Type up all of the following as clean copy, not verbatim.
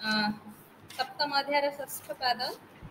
सप्तम अध्याय षष्ठ पाद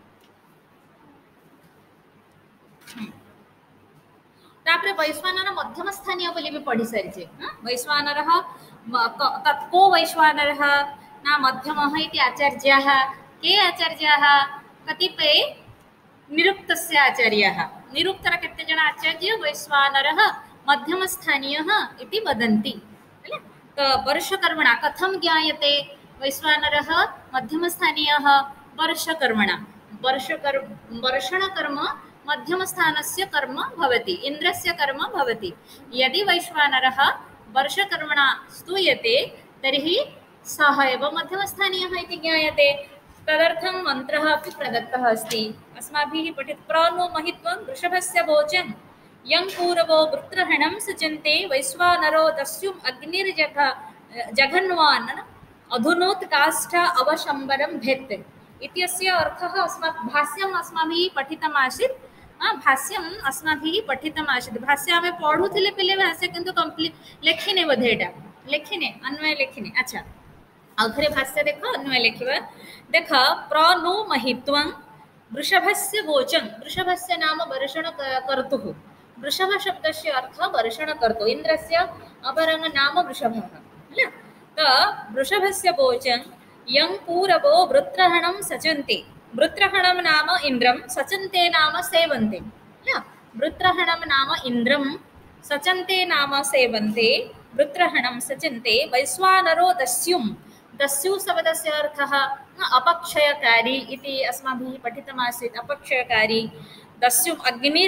तापर वैश्वानर मध्यम स्थानीय बोली भी पढ़ी सारी वैश्वानर तत्को वैश्वानर ना मध्यम इति आचार्याः के आचार्याः कतिपय निरुक्तस्य आचार्याः निरुक्तर केते जन आचार्य वैश्वानरः मध्यम स्थानीयः इति वदन्ति तो वर्षकर्मणा कथं ज्ञायते वैश्वानरः मध्यम स्थानीयः वर्षकर्मणा वर्षणकर्म मध्यम स्थानस्य कर्म भवति इन्द्रस्य कर्म भवति यदि वैश्वानरः वर्षकर्मणा स्तूयते तर्हि सः एव मध्यमस्थानीयः इति ज्ञायते तदर्थं मन्त्रः अपि प्रदत्तः अस्ति अस्माभिः पठित प्रणो महित्वं वृषभस्य भोजं यं पूरवो वृत्रहणं सचन्ते वैश्वानरो दस्युम् अग्निर्जघन्वान् अधुनोत्काष्ठ अवशम्बरं भेत् इत्यस्य अर्थः भाष्यम् अस्माभिः पठितमासीत् भाष्यम् अस्माभिः पठितमासीत् भाष्य आमे पढुथिले पिले भाष्य किन्तु कंप्लीट लेखिने बोधे एटा लेखिने अन्वय लेखिने अच्छा आउथरे भाष्य देख अन्वय लेखिबा देख प्रणो महित्वं वृषभस्य वोचं वृषभस्य नाम वर्षण कर्तुः वृषभ शब्दस्य अर्थ वर्षण कर्तुः इन्द्रस्य अपरं नाम वृषभः तो वृषभस्य वोचं यं पूरवो वृत्रहणं सचन्ते वृत्रहणं नाम इन्द्रं सचन्ते नाम सेवन्ते वृत्रहणं नाम इन्द्रं सचन्ते नाम सेवन्ते वृत्रहणं सचन्ते वैश्वानरो दस्युं दस्यु शब्दस्य अर्थः अपक्षयकारी इति अस्माभिः पठितमासीत् अपक्षयकारी दस्युम्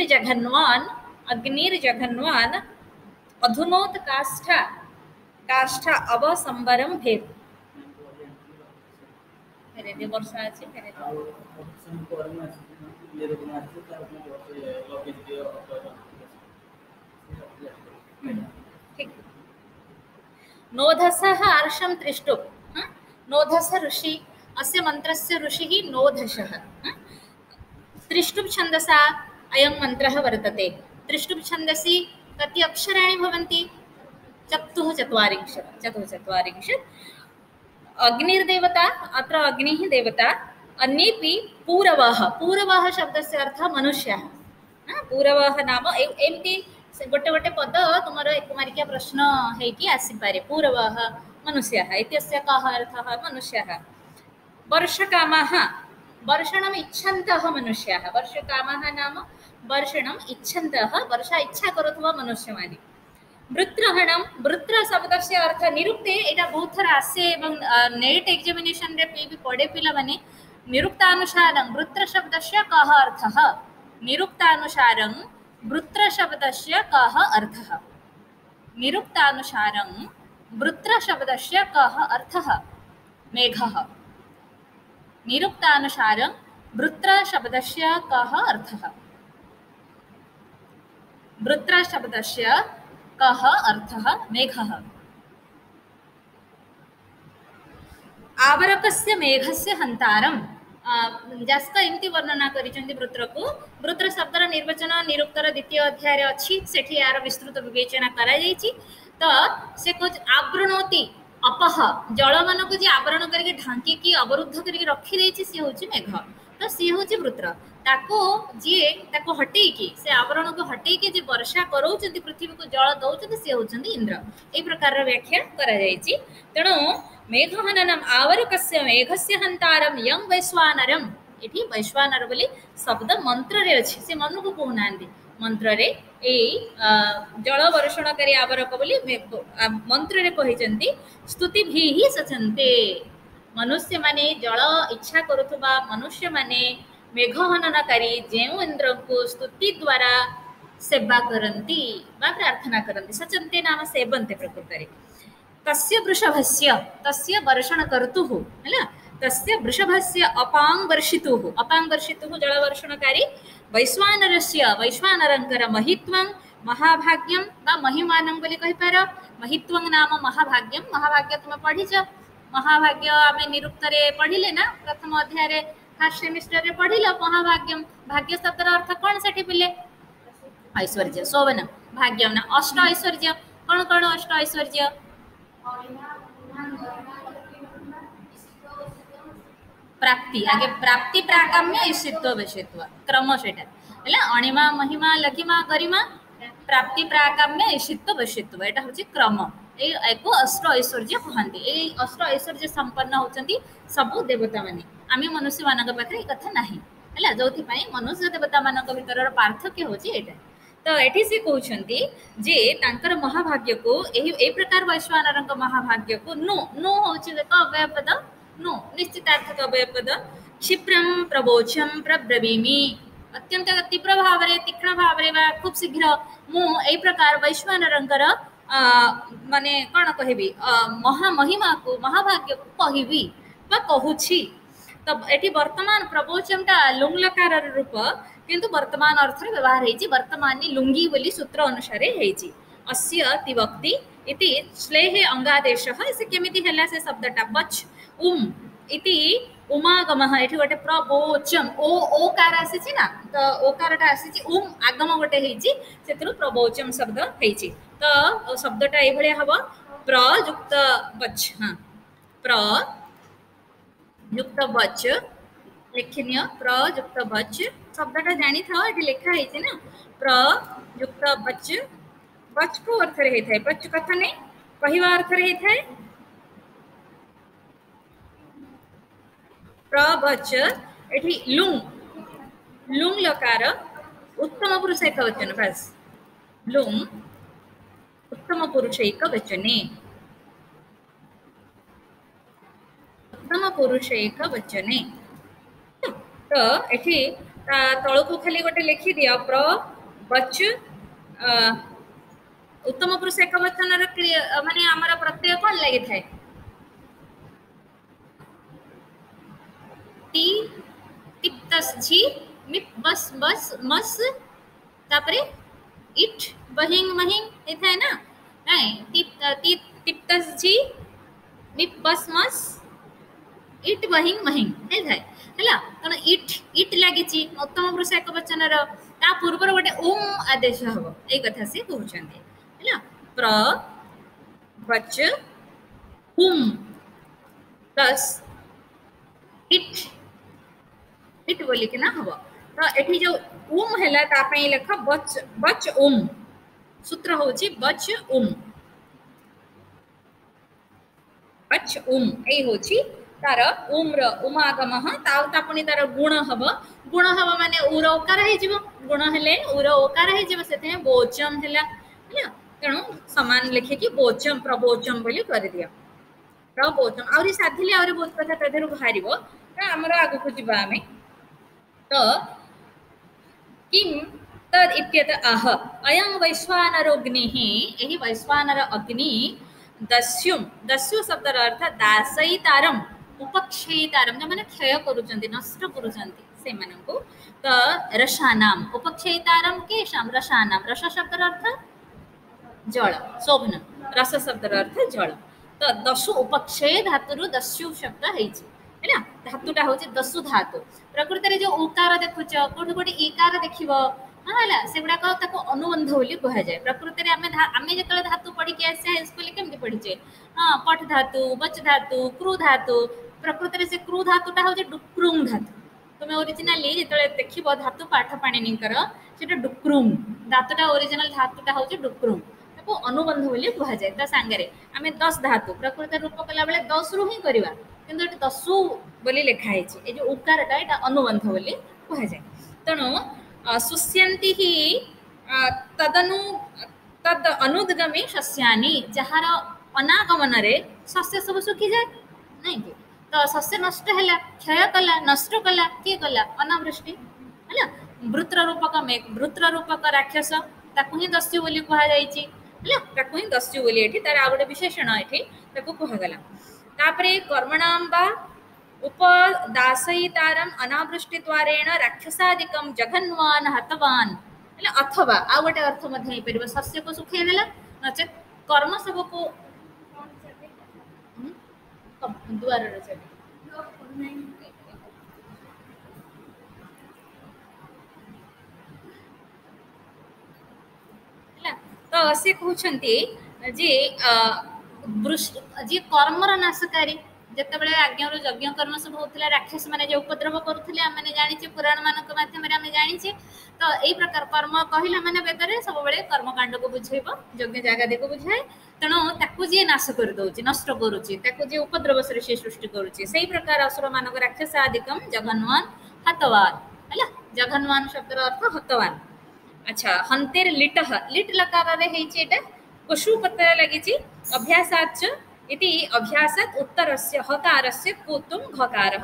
अग्निर्जघन्वान् अधुनोत्काष्ठ काष्ठ अवसंबरं भेत् फेरे वर्षा अछि फेरे ठीक नोधसः आर्षं त्रिष्टु नोधस ऋषि अस्य मंत्रस्य ऋषिः नोधसः त्रिष्टुप् छन्दसा अयं मन्त्रः वर्तते त्रिष्टुप् छन्दसि कति अक्षराणि भवन्ति चतुश्चत्वारिंशत् अग्निर्देवता अत्र अग्निः देवता अन्येपि पूरवः पूरवः शब्दस्य अर्थः मनुष्यः पूरवः नाम एमती गोटे गोटे पद तुमर एकमारिका प्रश्न हेकि आसीपारे पूरवः मनुष्यः इत्यस्य कः अर्थः मनुष्यः वर्षकामाः वर्षणम् इच्छन्तः मनुष्याः वर्षकामाः नाम वर्षणम् इच्छन्तः वर्षा इच्छा करुथुवा मनुष्यमानि वृत्रहणं वृत्र शब्दस्य अर्थ निरुक्ते एटा बहुत थर आसे एवं नेट एग्जामिनेशन रे भी पढ़े पिला माने निरुक्तानुसारं वृत्र शब्दस्य कः अर्थः निरुक्तानुसारं वृत्र शब्दस्य कः अर्थः निरुक्तानुसारं वृत्र शब्दस्य कः अर्थः मेघः निरुक्तानुसारं वृत्र शब्दस्य कः अर्थः वृत्र शब्दस्य कः अर्थः मेघः आवरकस्य मेघस्य हन्तारं जास्का एमती वर्णना करिसेंती वृत्र को वृत्र शब्दर निर्वचन निरुक्तर द्वितीय अध्याय रे अछि सेठी यार विस्तृत विवेचना करा जायछि तो से कुछ आवृणोति अपह जल मन को जे आवरण करके ढांकी की अवरुद्ध करके रखी देछि से होछि मेघ तो सी होछि वृत्र ताको जे ताको हटेई की से आवरण को हटेई के जे वर्षा करौचंती पृथ्वी को जल दौचंती से होचंती इंद्र ए प्रकार व्याख्या करा जायछि तेणु मेघहननम् आवरकस्य मेघस्य हन्तारं यं वैश्वानरम् इति वैश्वानर बोली शब्द मंत्र रे अछि से मन को कहनांदी मंत्र रे ए जल वर्षणकारी आवरक बोली मंत्र रे कहिचंती स्तुति भी ही सचन्ते मनुष्य माने जल इच्छा करुथबा मनुष्य माने मेघहननकारी जेउ इंद्र को स्तुति द्वारा सेवा करन्ति बा प्रार्थना करन्ति सचन्ते नाम सेवन्ते प्रकृतरे तस्य वृषभस्य तस्य वर्षण कर्तुः हला तस्य वृषभस्य अपांग वर्षितुः जलवर्षणकारी वैश्वानरस्य वैश्वानरंकर महित्वं महाभाग्यं बा महिमानं बोली कहि पार महित्वं नाम महाभाग्यं महाभाग्य तुम पढिछ महाभाग्य आमे निरुक्तरे पढिले ना प्रथम अध्याय रे फर्स्ट सेमिस्टर रे पढिल महाभाग्यं भाग्य शब्दर अर्थ कोन सेठी पिले ऐश्वर्य शोभन भाग्यं ना अष्ट ऐश्वर्य कोन अष्ट ऐश्वर्य प्राप्ति आगे प्राप्ति प्राकाम्य ईशित्व विषयत्व क्रम सेटा है अणिमा महिमा लघिमा गरिमा प्राप्ति प्राकाम्य ईशित्व विषयत्व एटा होची क्रम एको अष्ट ऐश्वर्य कहते ये अष्ट ऐश्वर्य संपन्न होती सबू देवता माने आम मनुष्य मान पाखे कथा ना है जो मनुष्य देवता मान भर पार्थक्य होची एटा तो ये सी कहते जे तांकर महाभाग्य को ए प्रकार वैश्वानर महाभाग्य को नु नु हूँ देख अव्ययपद नु निश्चितार्थक अव्ययपद क्षिप्रम प्रवोचम प्रब्रवीमि अत्यंत तीव्र भाव तीक्ष्ण भाव खूब शीघ्र मु ए प्रकार वैश्वानर माने कौन कहबी महामहिमा को महाभाग्य को कहबी कहूँ तो ये वर्तमान प्रवोचमटा लुंग लकार रूप किंतु वर्तमान अर्थ व्यवहार होती वर्तमान लुंगी बोली सूत्र अनुसार होती अस्य तिवक्ति इति श्लेह अंगादेश से केमिति हला से शब्दटा बच इति उमागम ये गोटे प्रवोचम ओकार आसी ना तो ओकारटा आसी आगम गोटे से प्रवोचम शब्द होती तो शब्दटा ये हम प्रयुक्त बच हाँ प्रयुक्त बच लेखनीय प्रयुक्त बच शब्दटा जानी था ये लिखा है ना प्रयुक्त बच बच को अर्थ रही था बच कथा नहीं कहवा अर्थ रही था प्रबच एठी लुंग लुंग लकार उत्तम पुरुष एक वचन बस लुंग उत्तम पुरुष एक वचने उत्तम पुरुष एक वचने तो एठी तल को खाली गोटे लिखि दिया प्र बच उत्तम पुरुष एक वचन माने आमर प्रत्यय कौन लगी था टी टिप्तस्झी मिप बस बस मस तापरे इट बहिंग महिंग एथा है ना नहीं टिप्तस्झी मिप बस मस इट बहिंग महिंग है हैला तण इट लागिची उत्तम पुरुष एक वचन ता पूर्व गोटे ओम आदेश हबो ए कथा से कहउछन्ते हैला प्र वच हुम प्लस इट इट बोली कि ना हम तो ये जो है तापाई लेख बच बच सूत्र हूँ बच बच यही हूँ तार उमागम पुणी तार गुण हम माने उर ओकार हो गुण हेले उर ओकार हो बोचम है तेणु सामान लिखिकी बोचम प्रबोचम बोली कर दिया प्रबोचम आहरी साधिले आहरी बहुत कथा तदेह बाहर आमर आगक जावा आम तो किम तद इत्यत आह अयं वैश्वानरोग्निः यही वैश्वानर अग्नि दस्युम दस्यु शब्द अर्थ दासयितारम उपक्षयितारम जो मैंने क्षय करुचंती नष्ट करुचंती से माननको तो रसानाम उपक्षयितारम केशाम रसानाम रस शब्द अर्थ जल शोभन रस शब्द अर्थ जल तो दस्यु उपक्षय धातु दस्यु शब्द है धातुटा हूँ दस्यु धातु प्रकृति में जो उकार देखुच कौट गोटे इकार देख से गुड़ाक अनुबंध बोली कहुए प्रकृति में आम जो धातु पढ़ी आसे स्कूल केमती पढ़ीचे हाँ पठ धातु बच धातु क्रू धातु प्रकृति से क्रू धातुटा हूँ डुक्रुंग धातु तुम्हें ओरिजिनाली जो देख धातु पाठ पाणिनिकर से डुक्रुंग धातुटा ओरिजिनाल धातुटा हूँ डुक्रुंग ताको अनुबंध बोली कहुए सांगे आम 10 धातु प्रकृति रूप कला बेले 10 रु ही करवा किंतु ये दस्यु बोली लिखाई ये जो उकारटा यहाँ अनुबंध बोली कहुए तेणु शुष्यन्ति ही तदनु तद अनुद्गमे शस्यानि जार अनागमन शस्य सब सुखी जाए नहीं कि तो शस्य नष्ट है क्षय कला नष्ट कला किए कला अनावृष्टि है वृत्र रूपक मेघ वृत्र रूपक राक्षस ताकू ही दस्यु बोली कहुई ताकू ही दस्यु बोली तार आ गोटे विशेषण ये कहगला तापरे कर्मणां वा उपदासयितारम अनावृष्टिद्वारेण राक्षसादिकं जघन्वान् हतवान् अथवा आ गोटे अर्थ मध्य हो पार शस्य को सुखे देला नचेत कर्म सब को द्वार तो से कहते जे जे कर्मर नाशकारी ଯେତେବେଳେ ଆଜ୍ଞାରୁ ଯଜ୍ଞ କର୍ମ ସବୁ ହଉଥିଲା ରାକ୍ଷସ ମାନେ ଯେ ଉପଦ୍ରବ କରୁଥିଲେ ଆମେ ଜାଣିଛେ ପୁରାଣ ମାନଙ୍କ ମାଧ୍ୟମରେ ଆମେ ଜାଣିଛେ ତ ଏଇ ପ୍ରକାର କର୍ମ କହିଲା ମାନେ ବେଦରେ ସବୁବେଳେ କର୍ମକାଣ୍ଡକୁ ବୁଝେଇବ ଯଜ୍ଞ ଜାଗାଦିକୁ ବୁଝାଏ ତେଣୁ ତାକୁ ଯିଏ ନାଶ କରିଦଉଛି ନଷ୍ଟ କରୁଛି ତାକୁ ଯିଏ ଉପଦ୍ରବ ସୃଷ୍ଟି ସୃଷ୍ଟି କରୁଛି ସେଇ ପ୍ରକାର ଅସୁର ମାନଙ୍କ ରାକ୍ଷସ ଆଦିକମ ଜଘନ୍ୱାନ ହତୱାନ ହେଲା ଜଘନ୍ୱାନ ଶବ୍ଦର ଅର୍ଥ ହତୱାନ अच्छा हंतेर लिट लिट लकार हेटा कुशु पत्र लगी अभ्यासाच इति अभ्यासात उत्तरस्य हकारस्य कुतुम घकारः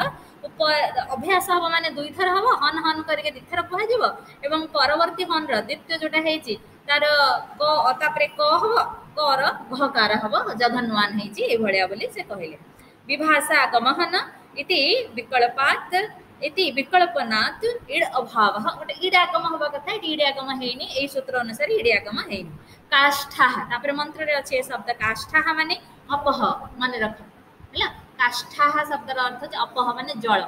अभ्यास हम माने दुई थर हम हन हन करके दी थर कह जिवो एवं परवर्ती हन र द्वितीय जोटा हेची तार क तापरे क हबो क र घकार हबो जघन्वान हेची ए भलिया बोली से कहिले विभाषा गमहन इति विकल्पात इति विकल्पनात् इड अभाव गोटे इडागम हवा कथा इडागम हेनी एई सूत्र अनुसार इडागम हेनी काष्ठा तापर मंत्र रे अछि शब्द काष्ठा माने अपह माने रख हैला काष्ठा शब्दर अर्थ जे अपह माने जल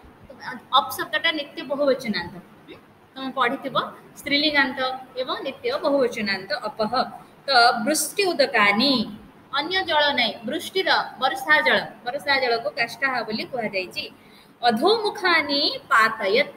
अप शब्दटा नित्य बहुवचनांत तुम पढ़िथिबो स्त्रीलिंगांत एवं नित्य बहुवचनांत अपह तो वृष्टि उदकानी अन्य जल नै वृष्टिर वर्षा जल को काष्ठा बोली कहा जायछि अधोमुखानी पातयत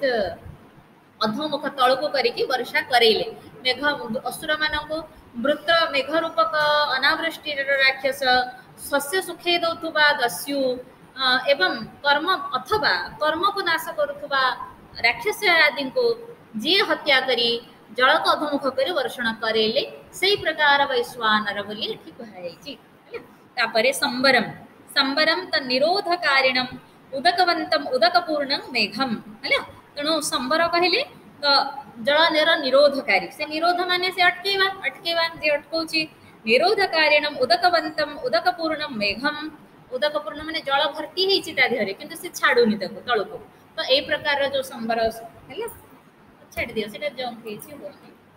अधोमुख तलको करिकी वर्षा करेले मेघ असुर मानको मृत मेघ रूपक अनावृष्टि राक्षस शस्य सुखे दौथुबा दस्यु एवं कर्म अथवा कर्म को नाश करुथुबा राक्षस आदि को जी हत्या करी जल को अधोमुख करी वर्षण करेले सही प्रकार वैश्वानर बोली एठी कहायछि तापरे संबरम संबरम त निरोधकारिणम उदकवंतम उदकपूर्णं मेघम हैला तेणु संबर कहले तो जल नेर निरोधकारी से निरोध माने से अटकेवा जे अटकौची निरोधकारिणम उदकवंतम उदकपूर्णं मेघम उदकपूर्ण माने जल भर्ती हेची ता देहरे किंतु से छाडुनी तको तळको तो ए प्रकार जो संबर हैला छाड़ दियो सेटा जंप हेची हो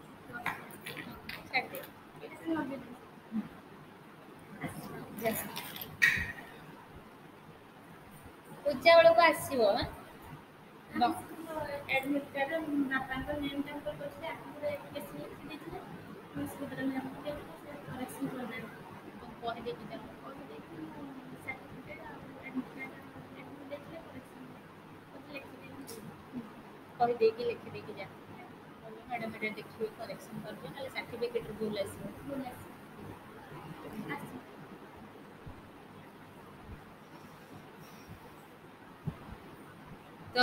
छाड़ दियो पूजा बेल को आसो एडमिट कार्ड बापा नेम टाइम कर करछे आखिर केस लिखि देथिले हॉस्पिटल में करेक्शन कर दे कह दे कि सर्टिफिकेट एडमिट कार्ड देखले करेक्शन कह दे कि लिखि दे कि जा मैडम एटा देखियो करेक्शन कर दे नाले सर्टिफिकेट भूल आसी तो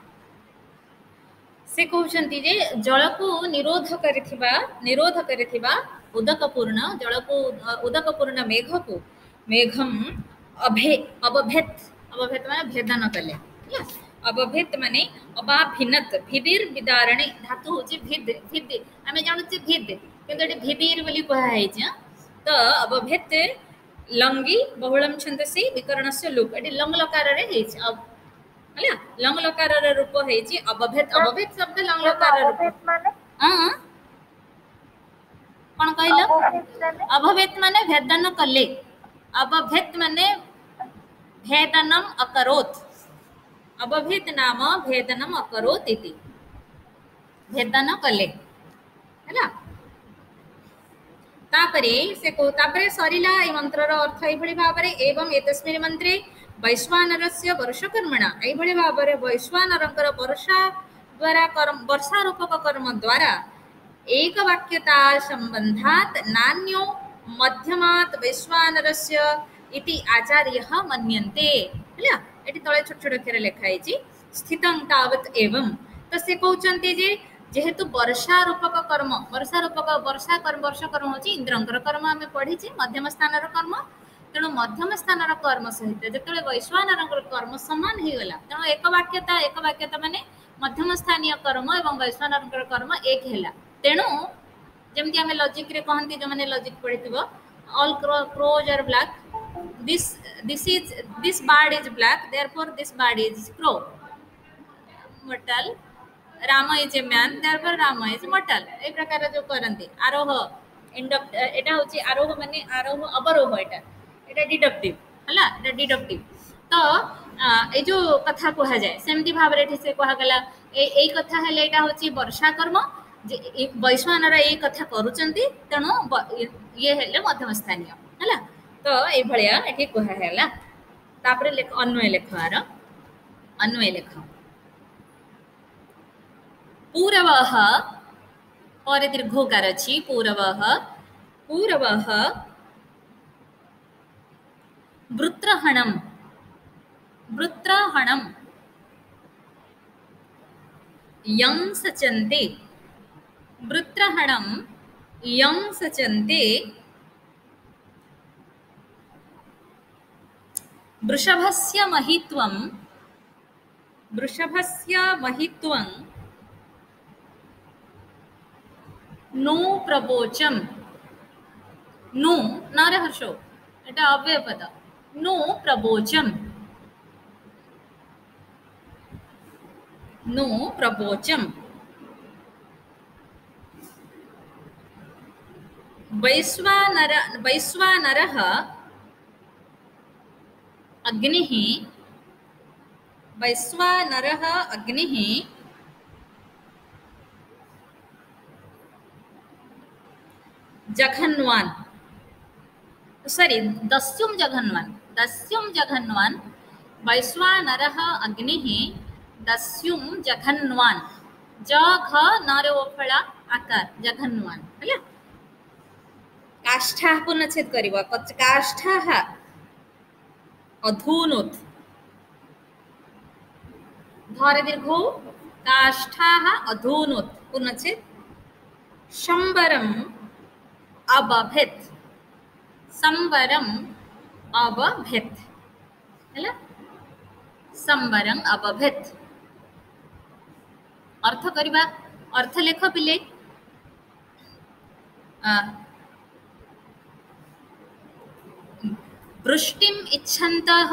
से कहउछंती जे जल को निरोध करिथिबा उदकपूर्ण जल को उदकपूर्ण मेघ को मेघम अबभेत माने भेदन कले अबभेत माने अबाभिन्नत भिदिर विदारणे धातु होची भिद आमे जानू छी भिद किंतु एटी भिदिर बोली कहा हेछि तो अबभेत लंगी बहुलम छंदसी विकरणस्य लुक एटी लंग लकार रे हेछि हला लंग लकार रूप हेछि अबभेत शब्द लंग लकार रूप माने हां कोन कहलो अबभेत माने भेदन कले अबभेत माने भेदनम अकरोत अबभेत नाम भेदनम अकरोत इति भेदन कले हला तापरे से को तापरे सरिला ए मंत्र रो अर्थ ए भली भाबरे एवं एतस्मिन् मंत्रे वैश्वानरस्य वर्षकर्मणा ए भली भाबरे वैश्वानरकर वर्षा द्वारा कर्म वर्षा रूपक कर्म द्वारा एक वाक्यता संबंधात नान्यो मध्यमात वैश्वानरस्य इति आचार्यः मन्यन्ते हला एटी तळे छोट छोट अक्षर लिखा हेछि स्थितं तावत एवं तो से कहउचंती जे जेहेतु वर्षा रूपक कर्म वर्षा वर्ष कर्म होची इंद्रंकर कर्म हमें पढ़ी मध्यम स्थान कर्म तेणु मध्यम स्थान कर्म सहित जिते वैश्वानर कर्म समान हो गला तेणु एक वाक्यता माने मध्यम स्थानीय कर्म और वैश्वानर कर्म एक है तेणु जमती आम लॉजिक रे कहती जो मैंने लॉजिक पढ़ी all crows are black this bird is black therefore this bird is crow mortal Ram is a man therefore Ram is mortal ए प्रकार जो करंती आरोह इंडक्ट एटा होची आरोह माने आरोह अवरोह एटा डिडक्टिव हला एटा डिडक्टिव तो ए जो कथा कहा जाए सेमती भाव रे से कहा गला ए कथा हेले एटा होची वर्षा कर्म जे वैश्वानर ए कथा करूचंती तेणु ये हेले मध्यम स्थानीय हला तो ए भलिया एठी कहा हैला तापर लेख अन्वय लेख आर अन्वय लेख पूरवः और दीर्घोकार अछि पूरवः पूरवः वृत्रहणं वृत्रहणं यं सचन्ते वृत्रहणं यं सचन्ते वृषभस्य महित्वं नो प्रवोचम नो नरहर्षो एटा अव्यय पद नो प्रवोचम नो प्रवोचम वैश्वानरः अग्निः जघन्वान् सॉरी दस्युं जघन्वान् वैश्वानरः अग्निः दस्युं जघन्वान् जघ नरोफला आकार जघन्वान् हैला काष्ठा पुनच्छेद करिव काष्ठाः अधूनोत् धारे दीर्घो काष्ठाः अधूनोत् पुनच्छेद शंबरम अबभेत् हैला संबरं अबभेत् अर्थ करिबा अर्थ लेख पिले वृष्टिम इच्छन्तः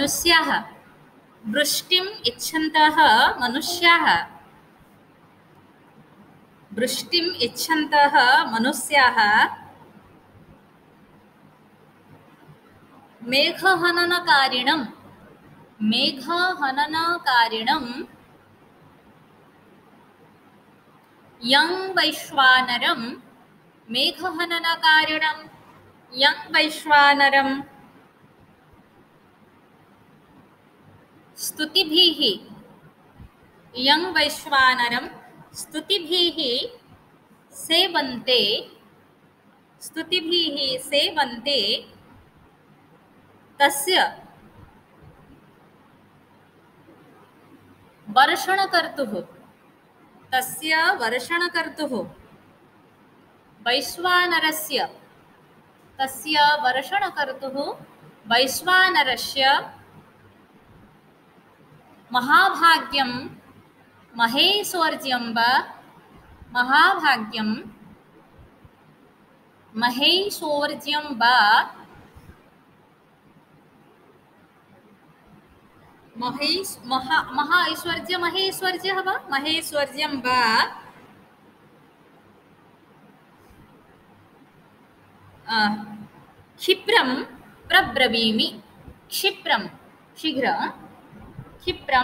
मनुष्याः मेघहननकारिणं यं वैश्वानरं स्तुतिभिः सेवन्ते तस्य वर्षणकर्तुः वैश्वानरस्य महाभाग्यं महेश्वर्यं वा महेश्वर्यं वा क्षिप्रं प्रब्रवीमि क्षिप्रं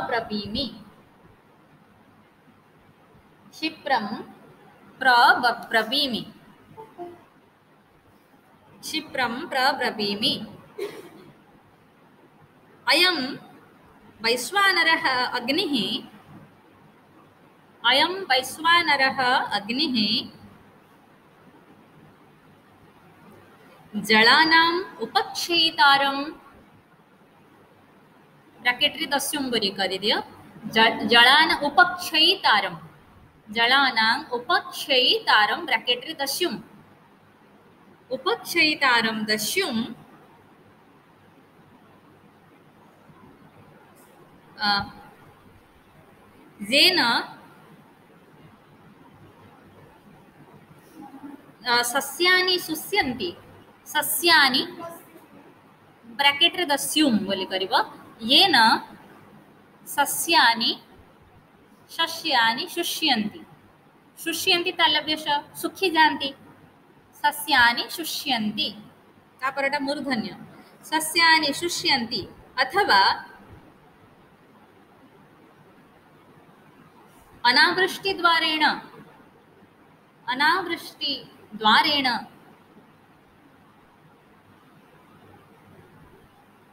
प्रब्रवीमि अयं वैश्वानरः अग्निः जलानाम् उपक्षयितारं ब्रैकेट रे दस्युं बरी कर दियो जलानां उपक्षयितारं ब्रैकेट रे दस्युं येन सस्यानि शुष्यन्ति ब्रैकेट रे दस्युं बोली करिव येन सस्यानि शुष्यन्ति तालव्यश सुखी जान्ति सस्यानि शुष्यन्ति तापरटा मूर्धन्य सस्यानि शुष्यन्ति अथवा अनावृष्टिद्वारेण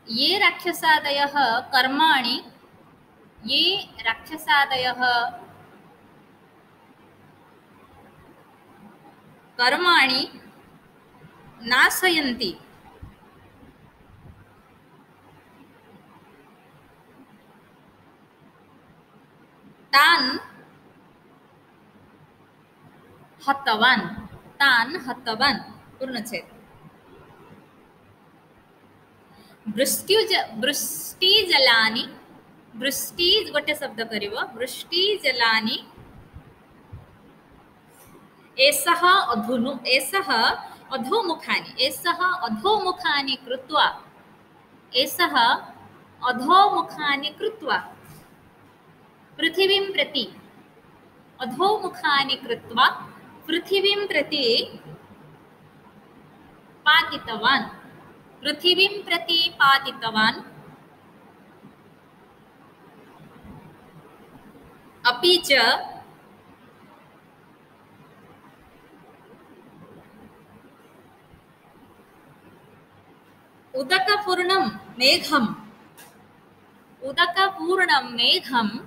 ये राक्षसादयः कर्माणि ये राक्षसादयः कर्माणि नाशयन्ति तान् हतवान् पूर्णच्छेद वृष्टिजलानि वृष्टि गोटे शब्द करिवो वृष्टिजलानि एषः अधोमुखानि कृत्वा पृथिवीं प्रति अधोमुखानि कृत्वा पृथिवीं प्रति पातितवान् अपि च उदकपूर्णं मेघं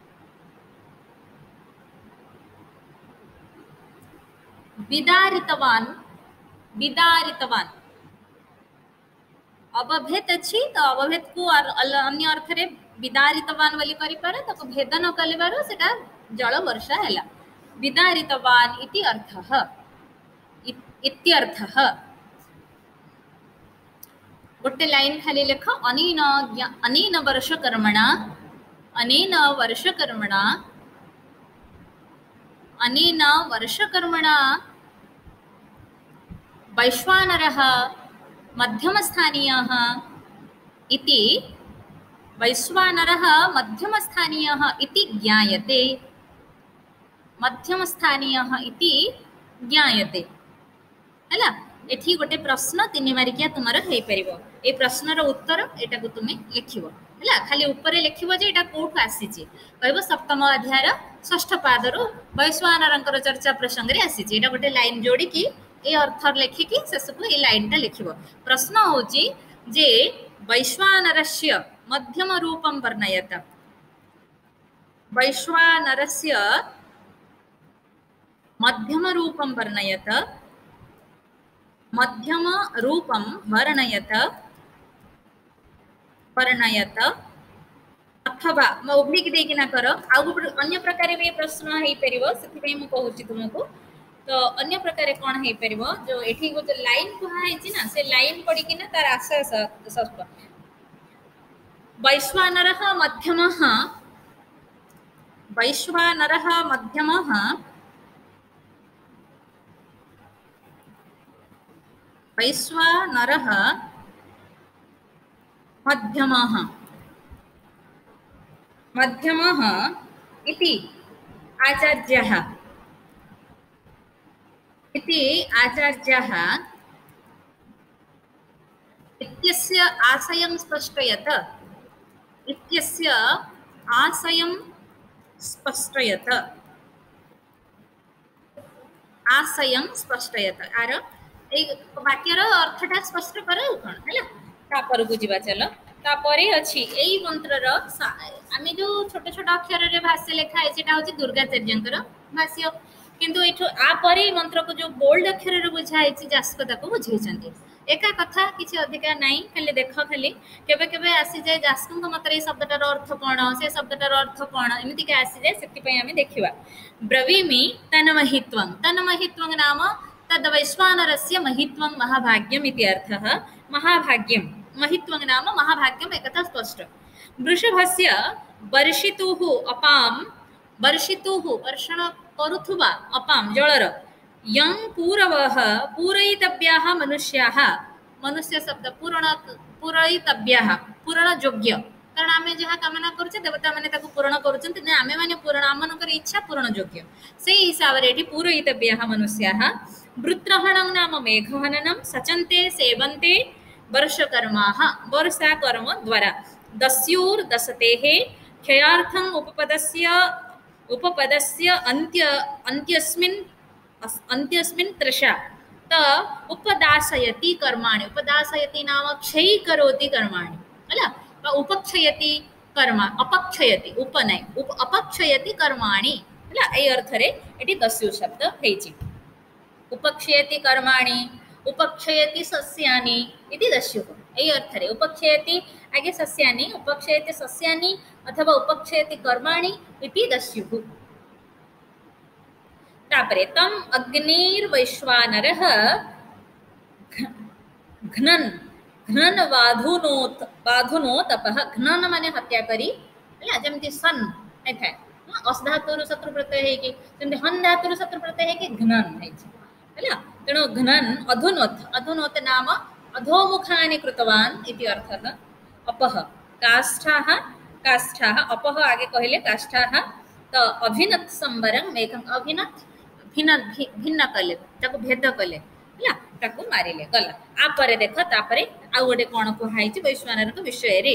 विदारितवान् अवभेद अच्छी तो अवभेद को अन्य अर्थ रे विदारितवान वाली करि पारे ताको भेद न कलिबार सेटा जल वर्षा हैला विदारितवान इति अर्थः इत्यर्थः गोटे लाइन खाली लेख अनेन वर्षकर्मणा वैश्वानरः मध्यमस्थानीयः इति ज्ञायते हैला एठी गोटे प्रश्न तीन मारिकिया तुमर हे परिबो ए प्रश्नर उत्तर एटा को तुमे लिखिबो हैला खाली ऊपर लिखिबो जे एटा कोठु आसीची कहबो सप्तम अध्याय षष्ठ पादरो वैश्वानरंकर चर्चा प्रसंग रे आसीची एटा गोटे लाइन जोडी की ए अर्थ लिखिकी शेषको ए लाइन टा लिखिबो प्रश्न होची जे वैश्वानरस्य मध्यम रूपं वर्णयत मध्यम रूपं वर्णयत अथवा मैं ओब्लिक देकिना कर अन्य प्रकार भी प्रश्न हे परिबो सेति मैं कहूची तुमको तो अन्य प्रकार कौन है परिबो जो एठी गो जो लाइन कुहा है ना से लाइन पड़ी कि ना तार आशा सस्प वैश्वानरः मध्यमः इति आचार्यः इत्यस्य आशयं स्पष्टयत आर ए वाक्यर अर्थटा स्पष्ट करा कोन हैला तापर को जीवा चलो तापरे अछि एई मंत्रर आमे जो छोट छोट अक्षर रे भाष्य लेखा है सेटा होची दुर्गाचार्यंकर भाष्य किंतु एठो आ परे मंत्र को जो बोल्ड अक्षर रे बुझाई छि जास्कता को बुझेचंती एका कथा किछि अधिका नाही खाली देख खाली केबे केबे आसी जाय जास्कंक मतरे शब्दटार अर्थ कोन से शब्दटार अर्थ कोन एमिति के आसी जाय सेति पय आमे देखिबा ब्रवीमि तन्महित्वं नाम तद् वैश्वानरस्य महित्वं महाभाग्यम् इति अर्थः महाभाग्यं महित्वं नाम महाभाग्यम् एकथा स्पष्ट वृषभस्य वर्षितुः वर्षण करुथुवा अपां जलर यं पूरवः पूरयितव्याः मनुष्य शब्द पूरयितव्याः पूरण योग्य कारण आमे जहाँ कामना करुचे देवता माने ताको पूर्ण करुचंती ने आमे माने पूर्ण आमनकर इच्छा पूर्ण योग्य से हिसाब रे एठी पूरयितव्याः मनुष्याः वृत्रहणं नाम मेघहननं सचन्ते सेवन्ते वर्षकर्माः वर्षाकर्म द्वारा दस्योर्दशतेः क्षयार्थं उपपदस्य अन्त्यस्मिन् त्रषा त उपदासयति कर्माणि उपदासयति नाम क्षयी करोति कर्माणि ହେଲା उपक्षयति कर्म अपक्षयति उप नहीं अपक्षयति कर्माणि ହେଲା এই অর্থরে এটি দস্যু শব্দ ହେଇଛି उपक्षयति कर्माणि उपक्षयति सस्यानि इति दस्युः এই অর্থরে उपक्षयति आगे सस्यानि उपक्षयति सस्यानि अथवा उपक्षयति कर्माणि इति दस्युः तापरे तम अग्निर्वैश्वानरः घ्नन घ्नन वाधुनोतपः घ्नन माने हत्या करी ହେଲା ଯେମିତି ସନ୍ ହେଇଥାଏ ଅସ ଧାତୁରୁ ଶତ୍ରୁ ପ୍ରତ୍ୟୟ ହେଇକି ଯେମିତି ହନ୍ ଧାତୁରୁ ଶତ୍ରୁ ପ୍ରତ୍ୟୟ ହେଇକି ଘ୍ନନ ହେଇଛି ହେଲା ତେଣୁ ଘ୍ନନ ଅଧୁନୋତ ଅଧୁନୋତ ନାମ अधोमुखानि कृतवान् इति अर्थः अपः काष्ठाः काष्ठाः अपः आगे कहले काष्ठाः तो अभिनत संबरं मेघं अभिनत भिन्न भिन्न कले ताको भेद कले ହେଲା ताको मारिले गला आ परे देख तापरे आ गोटे कोन कुहाइछि वैश्वानर को विषय रे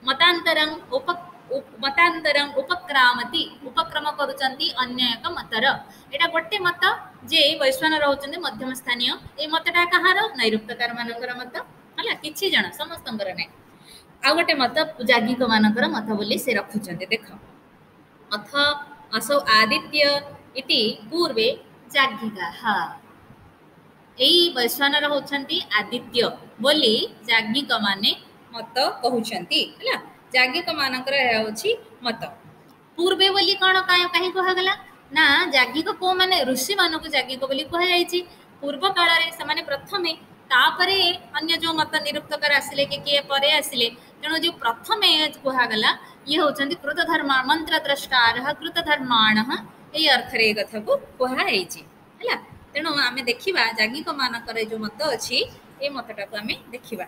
मतांतरं उपक्रामति उपक्रम करूचंती अन्य एक मतर एटा गोटे मत जे वैश्वानर होचंती मध्यम स्थानीय ए मतटा कहार नैरुक्तकार मानकर मत हला किछि जण समस्तंकर नै आ गोटे मत जागिक मानकर मत बोली से रखुचंती देख अथ असौ आदित्य इति पूर्वे जागिकाः एई वैश्वानर होचंती आदित्य बोली जागिक माने मत कहउचंती हला जागिक मानकर होछि मत पूर्वे बोली कोन काहे कहा गला ना जागिक को माने ऋषि मानक जागिक बोली कहा जायछि पूर्व काल रे से माने प्रथमे तापरे अन्य जो मत निरुक्तकर आसिले के परे आसिले तेणु जो प्रथमे कहा गला ये होचंती कृत धर्म मंत्र द्रष्टारः कृत धर्माणः ए अर्थ रे कथा को कहा जायछि हला तेणु आमे देखिबा जागिक मानकर जो मत अछि ए मतटा को आमे देखिबा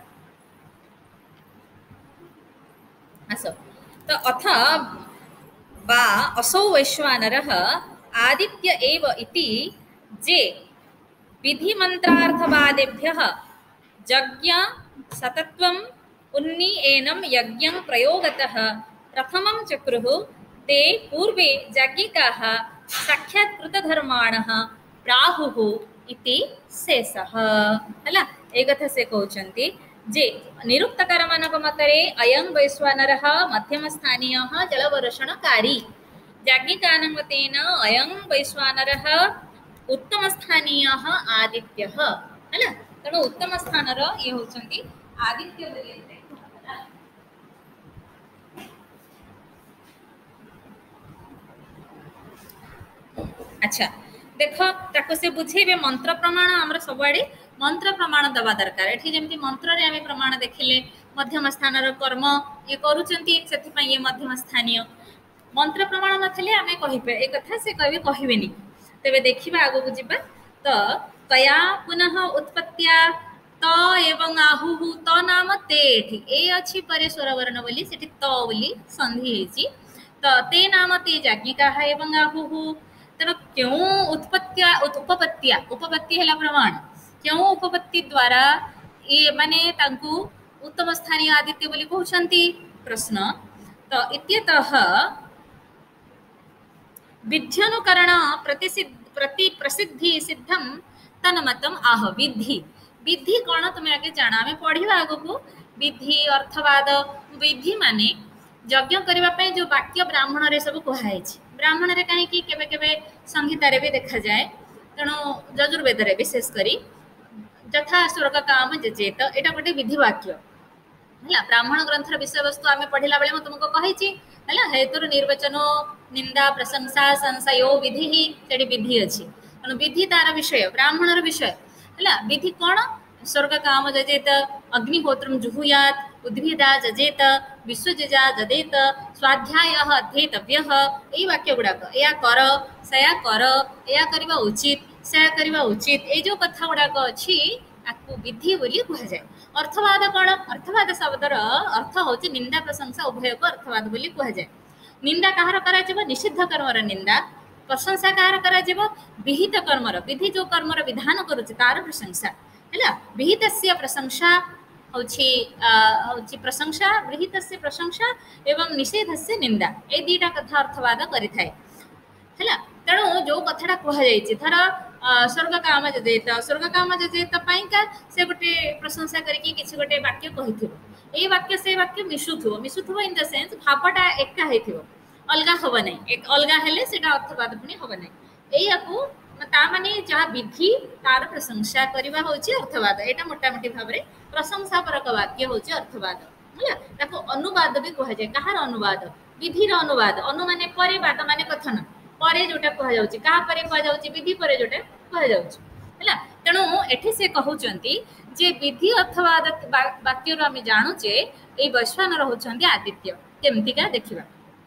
असो तो अथ वा असौ वैश्वानरः आदित्य एव इति जे विधिमन्त्रार्थवादेभ्यः यज्ञ सतत्वम् उन्नी एनं यज्ञं प्रयोगतः प्रथमं चक्रुः ते पूर्वे याज्ञिकाः साक्षात् कृतधर्माणः प्राहुः इति शेषः हला एकथा से कहउचंती जे निरुक्तकार मानक मतरे अयं वैश्वानरः मध्यम स्थानीय जलवर्षणकारी याज्ञिकानां मतेन अयं वैश्वानरः उत्तम स्थानीय आदित्यः हला तेणु उत्तम स्थानर ये होचंती आदित्य बोली अच्छा देख ताको से बुझेबे मंत्र प्रमाण हमर सबआडे मंत्र प्रमाण दबा दरकार एठी जेमती मंत्र रे आमे प्रमाण देखिले मध्यम स्थानर कर्म ये करूचंती सेति पई ये मध्यम स्थानीय मंत्र प्रमाण नथिले आमे कहिबे ए कथा से कवि कहिबेनी तबे देखिबा आगो बुझिबा त तया पुनः उत्पत्त्या त एवं आहुहु त नाम ते एठी ए अछि परे स्वर वर्ण बोली सेठी त बोली संधि हेची त ते नाम ते याज्ञिका एवं आहुहु तेणु क्यों उत्पत्त्या उपपत्तिया उपपत्ति है प्रमाण क्यों उपपत्ति द्वारा ये माने तांकु उत्तम स्थानीय आदित्य बोली कहउछंती प्रश्न तो इत्यतः विध्यनुकरण प्रति प्रसिद्धि सिद्धम तन्मतम आह विधि विधि कौन तुम आगे जाना आमे पढ़िबा आगो को विधि अर्थवाद विधि माने यज्ञ करबा पय जो वाक्य ब्राह्मण रे सब कहाय छी ब्राह्मण रे काहे कि केबे केबे संहिता रे भी देखा जाए तेणु यजुर्वेद रे विशेष करी यथा स्वर्ग काम जेजेत एटा गोटे विधि वाक्य हला ब्राह्मण ग्रंथर विषय वस्तु आमे पढ़िला बेले म तुमको कहि छी हला हेतुर निर्वचनो निंदा प्रशंसा संशयो विधि सेडी विधि अछि तेणु विधि तार विषय ब्राह्मण र विषय हला विधि कोन स्वर्ग काम जजेत अग्निहोत्रम जुहुयात उद्भिदा जजेत विश्वजजा जदेत स्वाध्याय अध्येतव्यः ए वाक्य गुड़ाक या कर सया कर या करबा उचित सया करबा उचित ए जो कथा गुड़ाक अछि आकु विधि बोली कहा जाय अर्थवाद कोन अर्थवाद शब्दर अर्थ होछि निंदा प्रशंसा उभय को अर्थवाद बोली कहा जाय निंदा कहार करा जेबो निषिद्ध कर्मर निंदा प्रशंसा कहार करा जेबो विहित कर्मर विधि जो कर्मर विधान करूछि तार प्रशंसा हला विहितस्य प्रशंसा होछि प्रशंसा विहितस्य प्रशंसा एवं निषेधस्य निंदा ए दीटा कथा अर्थवाद करि थाए हला तेणु जो कथाटा कह जाइछि धर स्वर्ग काम जजेत स्वर्ग काम जजेत पाइका से गोटे प्रशंसा करके किसी गोटे वाक्य कही ये वाक्य से वाक्य मिशुथुव इन द सेन्स भावटा एका होइथिबो अलगा हब नहीं एक अलगा हेले सेटा अर्थवाद पुनी हब नहीं एयाकू ता माने जहाँ विधि तार प्रशंसा करवा होची अर्थवाद एटा मोटामोटी भाव में प्रशंसा परक वाक्य होची अर्थवाद ହେଲା ताको अनुवाद भी कह जाए कहार अनुवाद विधिर अनुवाद अनु माने परे वाद माने कथन परे जोटा कह जाउची कहा परे कह जाउची विधि परे जोटा कह जाउची ହେଲା तेणु एठी से कहउचंती जे विधि अर्थवाद वाक्य रो हम जानुचे ए वैश्वानर होचंती आदित्य केमतिका देखिबा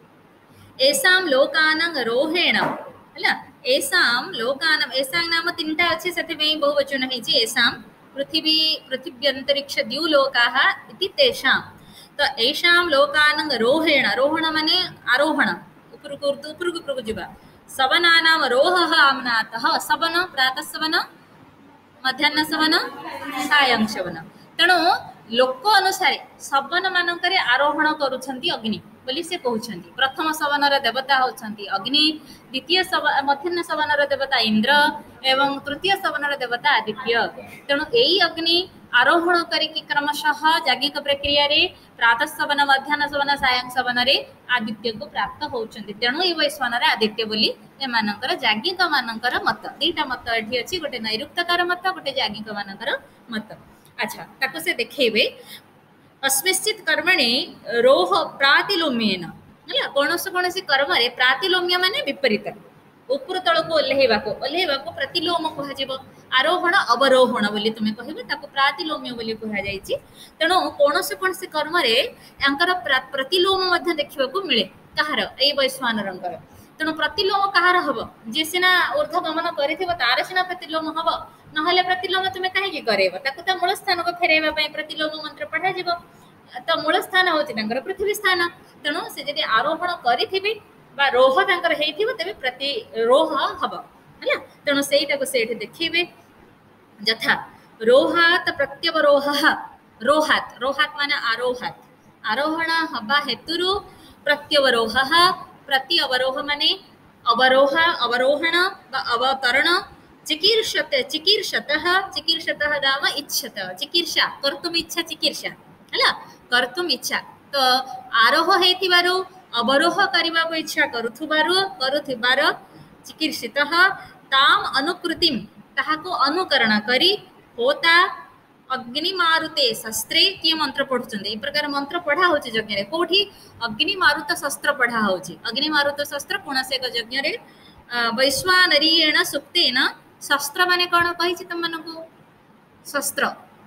एसाम लोकानां रोहेण ହେଲା एसाम लोकानां एसां नाम तीनटा अछि सेते में बहुवचन हेछि एसाम पृथ्वी पृथिव्यंतरिक्ष द्युलोकाः इति तेषां तो एषां लोकानां रोहेण रोहण माने आरोहण उपरकु जिबा सवनानां रोहः आम्नातः सवन प्रातः सवन मध्याह्न सवन सायं सवन तेणु लोक अनुसार सवन मानकरे आरोहण करुछंती अग्नि बोली से कहउछंती प्रथम सवनर देवता होछंती अग्नि द्वितीय मध्याह्न सवनर देवता इंद्र एवं तृतीय सवनर देवता आदित्य तेणु एई अग्नि आरोहण करिकी क्रमशः याज्ञिक प्रक्रिया रे प्रातः सवन मध्याह्न सवन सायं सवन रे आदित्य को प्राप्त होउछंती तेणु ए वैश्वानर आदित्य बोली ए मानकर याज्ञिक मानकर मत दीटा मत एठी अछि गोटे नैरुक्तकार मत गोटे याज्ञिक मानकर मत अच्छा ताको से देखेबे अस्मिश्चित कर्मणे रोह प्रातिलोम्येन ହେଲା कौनसी कर्म रे प्रातिलोम्य माने विपरीत ऊपर तल को ओल्हेबाको प्रतिलोम कह आरोहण अवरोहण बोली तुम कहबे ताको प्रातिलोम्य बोली कह जायछि तेणु कौनसी कर्म रे यांकर प्रतिलोम मध्य देखिबा को मिले कहार ए वैश्वानरंकर तेणु प्रतिलोम कहार हब जे सिना ऊर्ध्व गमन करिथिबो तार सिना प्रतिलोम हब नहले प्रतिलोम तुम कहीं करेब ताको त मूल स्थान को फेरेबा पई प्रतिलोम मंत्र पढ़ा जिवो तो मूल स्थान होची तांकर पृथ्वी स्थान तेणु से जदि आरोहण करिथिबे बा रोह तांकर हेइथिबो तबे प्रति रोह हब हला तेणु सेइटाको सेठ देखिबे यथा रोहात प्रत्यवरोहः रोहात माने आरोहण हबा हेतुरु प्रत्यवरोहः प्रति अवरोह माने अवरोहण बा अवतरण चिकीर्षतः नाम इच्छत चिकीर्षा कर्तुम इच्छा चिकीर्षा हला कर्तुम इच्छा तो आरोह हेतिबारु अवरोह करिबा को इच्छा करुथिबार चिकीर्षितः ताम अनुकृतिम ताहाको अनुकरण करी होता अग्नि मारुते शस्त्रे किए मंत्र पढ़ुचंदे ए प्रकार मंत्र पढ़ा होची यज्ञ रे कोठी अग्नि मारुत शस्त्र पढ़ा होची अग्नि मारुत शस्त्र कोनसे एक यज्ञ रे वैश्वानरीयेण सुक्तेन शस्त्र माने कोन कहिछि तुम मानको शस्त्र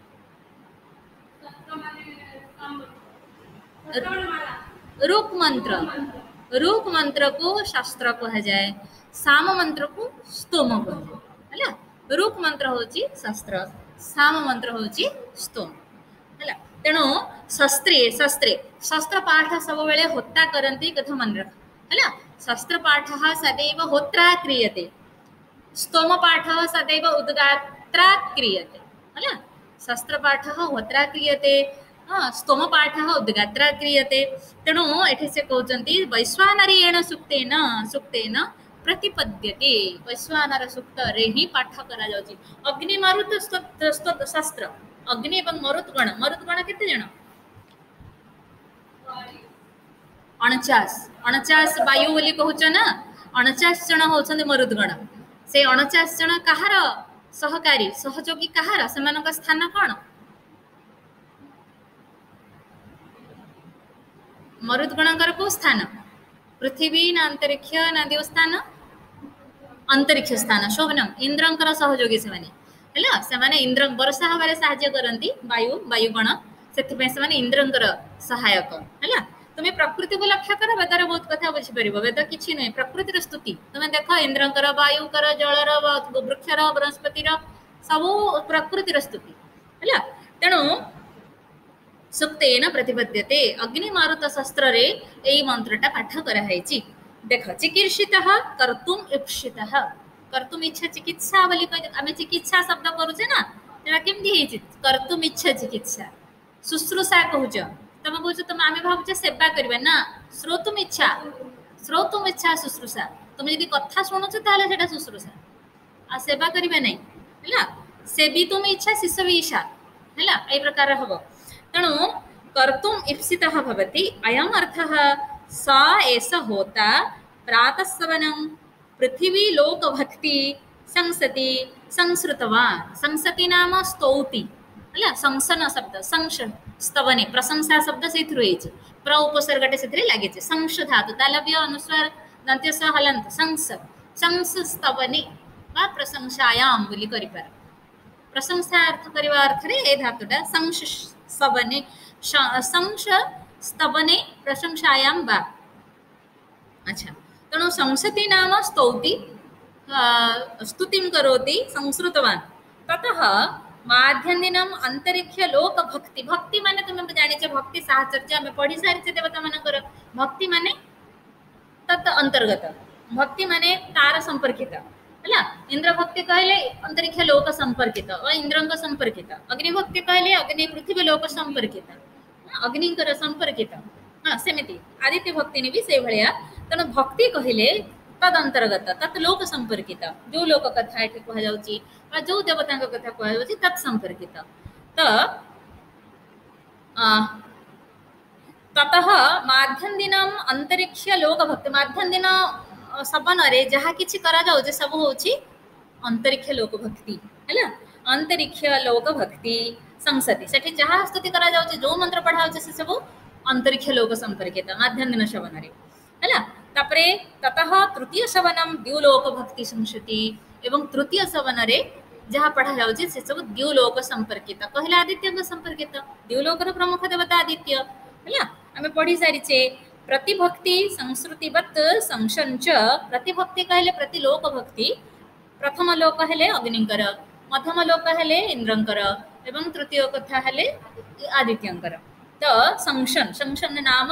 रूक मंत्र को शास्त्र कह जाए साम मंत्र को स्तोम कह जाए रूक मंत्र होची शास्त्र साम मंत्र होची स्तोम है तेणु शस्त्र पाठ सब बेले होता करती कथा मन रख है शस्त्र पाठ सदैव होत्रा क्रियते स्तोम पाठ सदैव उद्गात्रा क्रियते है शस्त्र पाठ होत्रा क्रियते स्तोम पाठ उद्गात्रा क्रियते तेणु एठी से कहउचंती वैश्वानरेण सुक्तेन प्रतिपद्यते वैश्वानर सूक्त रे ही पाठ करा जाउची अग्नि मारुत शास्त्र अग्नि एवं मरुतगण केते जण 49 वायु बोली कहउछ ना 49 जण होछन मरुतगण से 49 जण कहार सहकारी सहयोगी कहार सेमानक स्थान कोन मरुदगणकर को स्थान पृथ्वी ना अंतरिक्ष ना देव स्थान अंतरिक्ष स्थान शोभनम इंद्रंकर सहयोगी से माने इंद्र वर्षा हबारे सहाय्य करती वायुगण से इंद्रंकर सहायक है तुम्हें प्रकृति को लक्ष्य कर वेदर बहुत कथा बुझीपर वेद किसी नुहे प्रकृतिर स्तुति तुम्हें देख इंद्रंकर वायुकर जलर वृक्षर वनस्पतिर सब प्रकृतिर स्तुति है तेणु सुक्तेन प्रतिपद्यते अग्नि मारुत शस्त्र रे एई मंत्रटा पाठ कराई देख चिकीर्षितः कर्तुम इप्सितः कर्तुम इच्छा चिकित्सा बोली आमे चिकित्सा शब्द करूचे ना तेरा केमदी हेछि कर्तुम इच्छा चिकित्सा शुश्रूषा कहूच तुम कहूच तुम आमे भाबुचे सेवा करबे ना श्रोतुम इच्छा शुश्रूषा तुम यदि कथा शुणुछ ताले सेटा शुश्रूषा आ सेवा करिवे नै हैला सेवितुम इच्छा शिष्य भी इच्छा हैला ए प्रकार हबो तेणु कर्तुम इप्सितः भवति अयम अर्थः स एष होता प्रातस्सवनं पृथिवी लोक भक्ति संसति संस्कृतवान् संसति नाम स्तौति ହେଲା ସଂସନ ଶବ୍ଦ ସଂଶ ସ୍ତବନେ ପ୍ରଶଂସା ଶବ୍ଦ ସେଇଥିରୁ ହେଇଛି ପ୍ର ଉପସର୍ଗଟେ ସେଥିରେ ଲାଗିଛି ସଂଶ ଧାତୁ ତାଲବ୍ୟ ଅନୁସ୍ୱାର ଦନ୍ତ୍ୟ ସ ହଲନ୍ତ ସଂସ ସଂସ ସ୍ତବନେ ବା ପ୍ରଶଂସାୟାମ ବୋଲି କରିପାର ପ୍ରଶଂସା ଅର୍ଥ କରିବା ଅର୍ଥରେ ଏ ଧାତୁଟା ସଂଶ ସ୍ତବନେ ସଂଶ ସ୍ତବନେ ପ୍ରଶଂସାୟାମ ବା अच्छा तेणु संसति नाम स्तौति स्तुतिं करोति संस्कृतवान् ततः माध्यन्दिनम अंतरिक्ष लोक भक्ति भक्ति माने तुम जानिचे भक्ति साहचर्य आम पढ़ी सारी देवता मानकर भक्ति माने तत् अंतर्गत भक्ति माने तार संपर्कित है इंद्र भक्ति कहले अंतरिक्ष लोक संपर्कित इंद्र संपर्कित अग्नि भक्ति कहले अग्नि पृथ्वी लोक संपर्कित अग्निकर संपर्कित हाँ सेमती आदित्य भक्ति भी से भाया तेणु भक्ति कहले तद अंतर्गत तत् लोक संपर्कित जो लोक कथा ये कह जो देवता कथा कह तत् संपर्कित तो ततः माध्यम दिन अंतरिक्ष लोक भक्ति माध्यम दिन सपन जहाँ कि सब हूँ अंतरिक्ष लोक भक्ति है अंतरिक्ष लोक भक्ति संसति से जहाँ स्तुति करा जो मंत्र पढ़ा से सब अंतरिक्ष लोक संपर्कित माध्यम दिन शवन है तापरे ततः तृतीय शवनम द्युलोक भक्ति संस्कृति एवं तृतीय शवन जहाँ पढ़ा जाऊँगी से सब द्युलोक संपर्कित कहला आदित्य संपर्कित द्युलोक प्रमुख देवता आदित्य है आम पढ़ी सारीचे प्रतिभक्ति संस्कृतिवत् संशंच प्रतिभक्ति कहले प्रतिलोक भक्ति प्रथम लोक हेले अग्निकर मध्यम लोक हेले इंद्रंकर एवं तृतीय कथा हेले आदित्यंकर तो संशन संशन नाम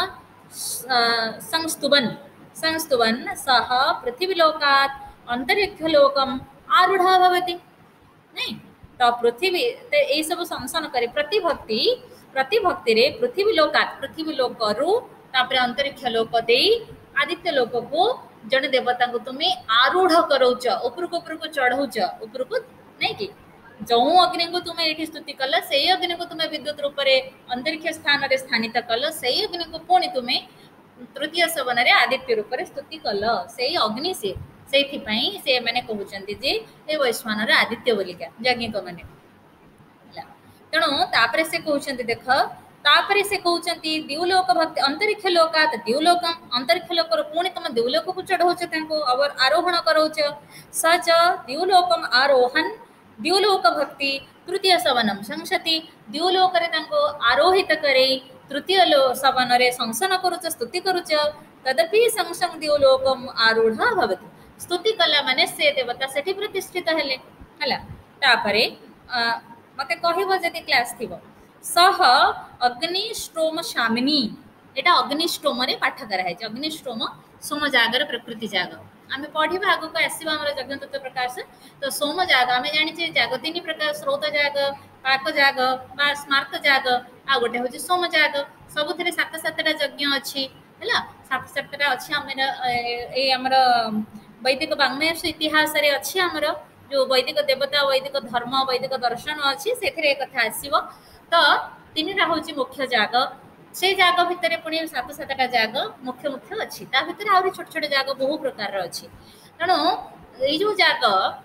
संस्तुवन संस्तुवन सह पृथ्वीलोकात् अंतरिक्षलोकम आरूढ़ भवति नहीं तो पृथ्वी ये सब संसन करे प्रतिभक्ति रे पृथ्वी लोक रु तापर अंतरिक्ष लोक दे आदित्य लोक को जन देवता को तुम्हें आरूढ़ करौच उपरको चढ़ौच उपरको नहीं कि जो अग्नि को तुम्हें ये स्तुति कल से अग्नि को तुम्हें विद्युत रूप से अंतरिक्ष स्थान रे स्थानित कल से अग्नि को पुणी तुम्हें तृतीय शवन रे आदित्य रूप से स्तुति कल से अग्नि से मैंने कहते जे ये वैश्वान आदित्य बोलिका यज्ञिक मैंने तेणु तापर से कहते देख तापर से कहते द्युलोक भक्ति अंतरिक्ष लोकात द्युलोकम अंतरिक्ष लोक पुणी तुम द्युलोक को चढ़ौच आरोहण करौच सच द्युलोकम आरोहण द्युलोक भक्ति तृतीय शवनम संसति द्युलोक आरोहित करे तृतीय शवन रे संसन करुच स्तुति करुच तदपि संसंग द्युलोकम आरूढ़ भवति स्तुति कला माने से देवता सेठी प्रतिष्ठित हेले हला तापरे मते कहबो जदि क्लास थिबो सह अग्निष्टोम शामिनी एटा अग्निष्टोम रे पाठ करा है अग्निष्टोम सोम जागर प्रकृति जाग आम पढ़ा आग को आसवा आम यज्ञतत्व प्रकाश तो सोम जाग आम जाने जाग तीन प्रकार स्रोत जाग पाक जाग बा स्मार्त जाग आ गोटे हूँ सोम जाग सबुथे सात सातटा यज्ञ अच्छी है सात सातटा अच्छी आमर वैदिक वाङ्मय इतिहास अच्छी आमर जो वैदिक देवता वैदिक धर्म वैदिक दर्शन अच्छी से कथा आसो तो तीन टा हूँ मुख्य जाग से जाग भितर पुणी सात सातटा जाग मुख्य मुख्य अच्छी ता भितर आहरी छोट छोट जाग बहु प्रकार अच्छी तेणु ये जो जाग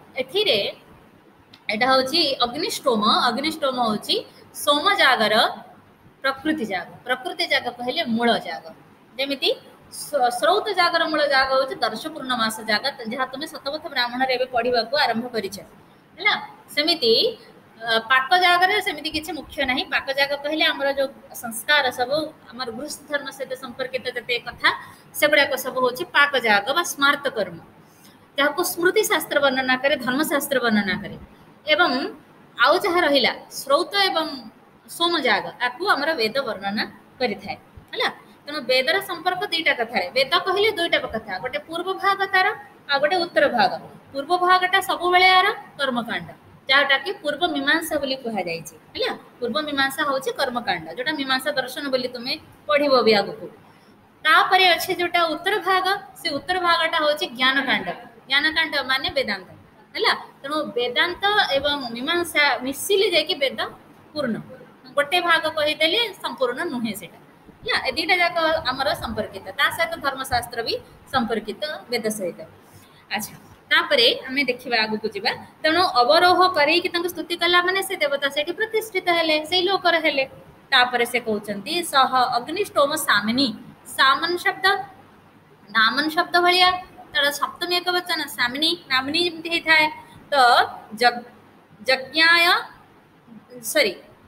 एटा हूँ अग्निष्टोम हूँ सोम जागर प्रकृति जाग कहले मूल जाग जमीती स्रोत जागर मूल जाग हूँ दर्श पूर्णमास जाग जहाँ तुम्हें शतपथ ब्राह्मण रे पढ़ा आरंभ कर सेमिति पाक जागर सेमिति किसी मुख्य नहीं पाक जाग कहले आमर जो संस्कार सब आम गृहस्थ धर्म सहित संपर्कित जते कथा से गुड़ाक सब हूँ पाक जाग बा स्मार्त कर्म जहाँ स्मृति शास्त्र वर्णना करे धर्मशास्त्र वर्णना करे एवं आउ जहाँ रहा स्रोत एवं सोम जाग आपको आमर वेद वर्णना करें तेणु वेदर संपर्क दुईटा कथा वेद कहले दुईटा कथा गोटे पूर्व भाग तार आ गोटे उत्तर भाग पूर्व भागटा सब यार कर्मकांड जहाँटा कि पूर्व मीमांसा बोली कहुई है पूर्व मीमांसा हूँ कर्मकांड जोटा मीमांसा दर्शन बोली तुम्हें पढ़व भी आगू तापर अच्छे जोटा उत्तर भाग से उत्तर भागटा हूँ ज्ञानकांड माने वेदांत है तेणु वेदांत एवं मीमांसा मिसिले जाकि वेद पूर्ण गोटे भाग कहीदेले संपूर्ण नुहे से ए दुटा जाक आमर संपर्कित ता सहित धर्मशास्त्र भी संपर्कित वेद सहित। अच्छा तापरे आमे देखिबा आगु को जिबा तेणु अवरोह करै कि तंग स्तुति कला माने से देवता सेठी प्रतिष्ठित हेले से लोकर हेले तापरे से कहउचंती सह अग्निष्टोम सामिनी सामन शब्द नामन शब्द भलिया तर सप्तमी एक वचन सामिनी नामिनी जेमति हे थाए तो यज्ञाय सॉरी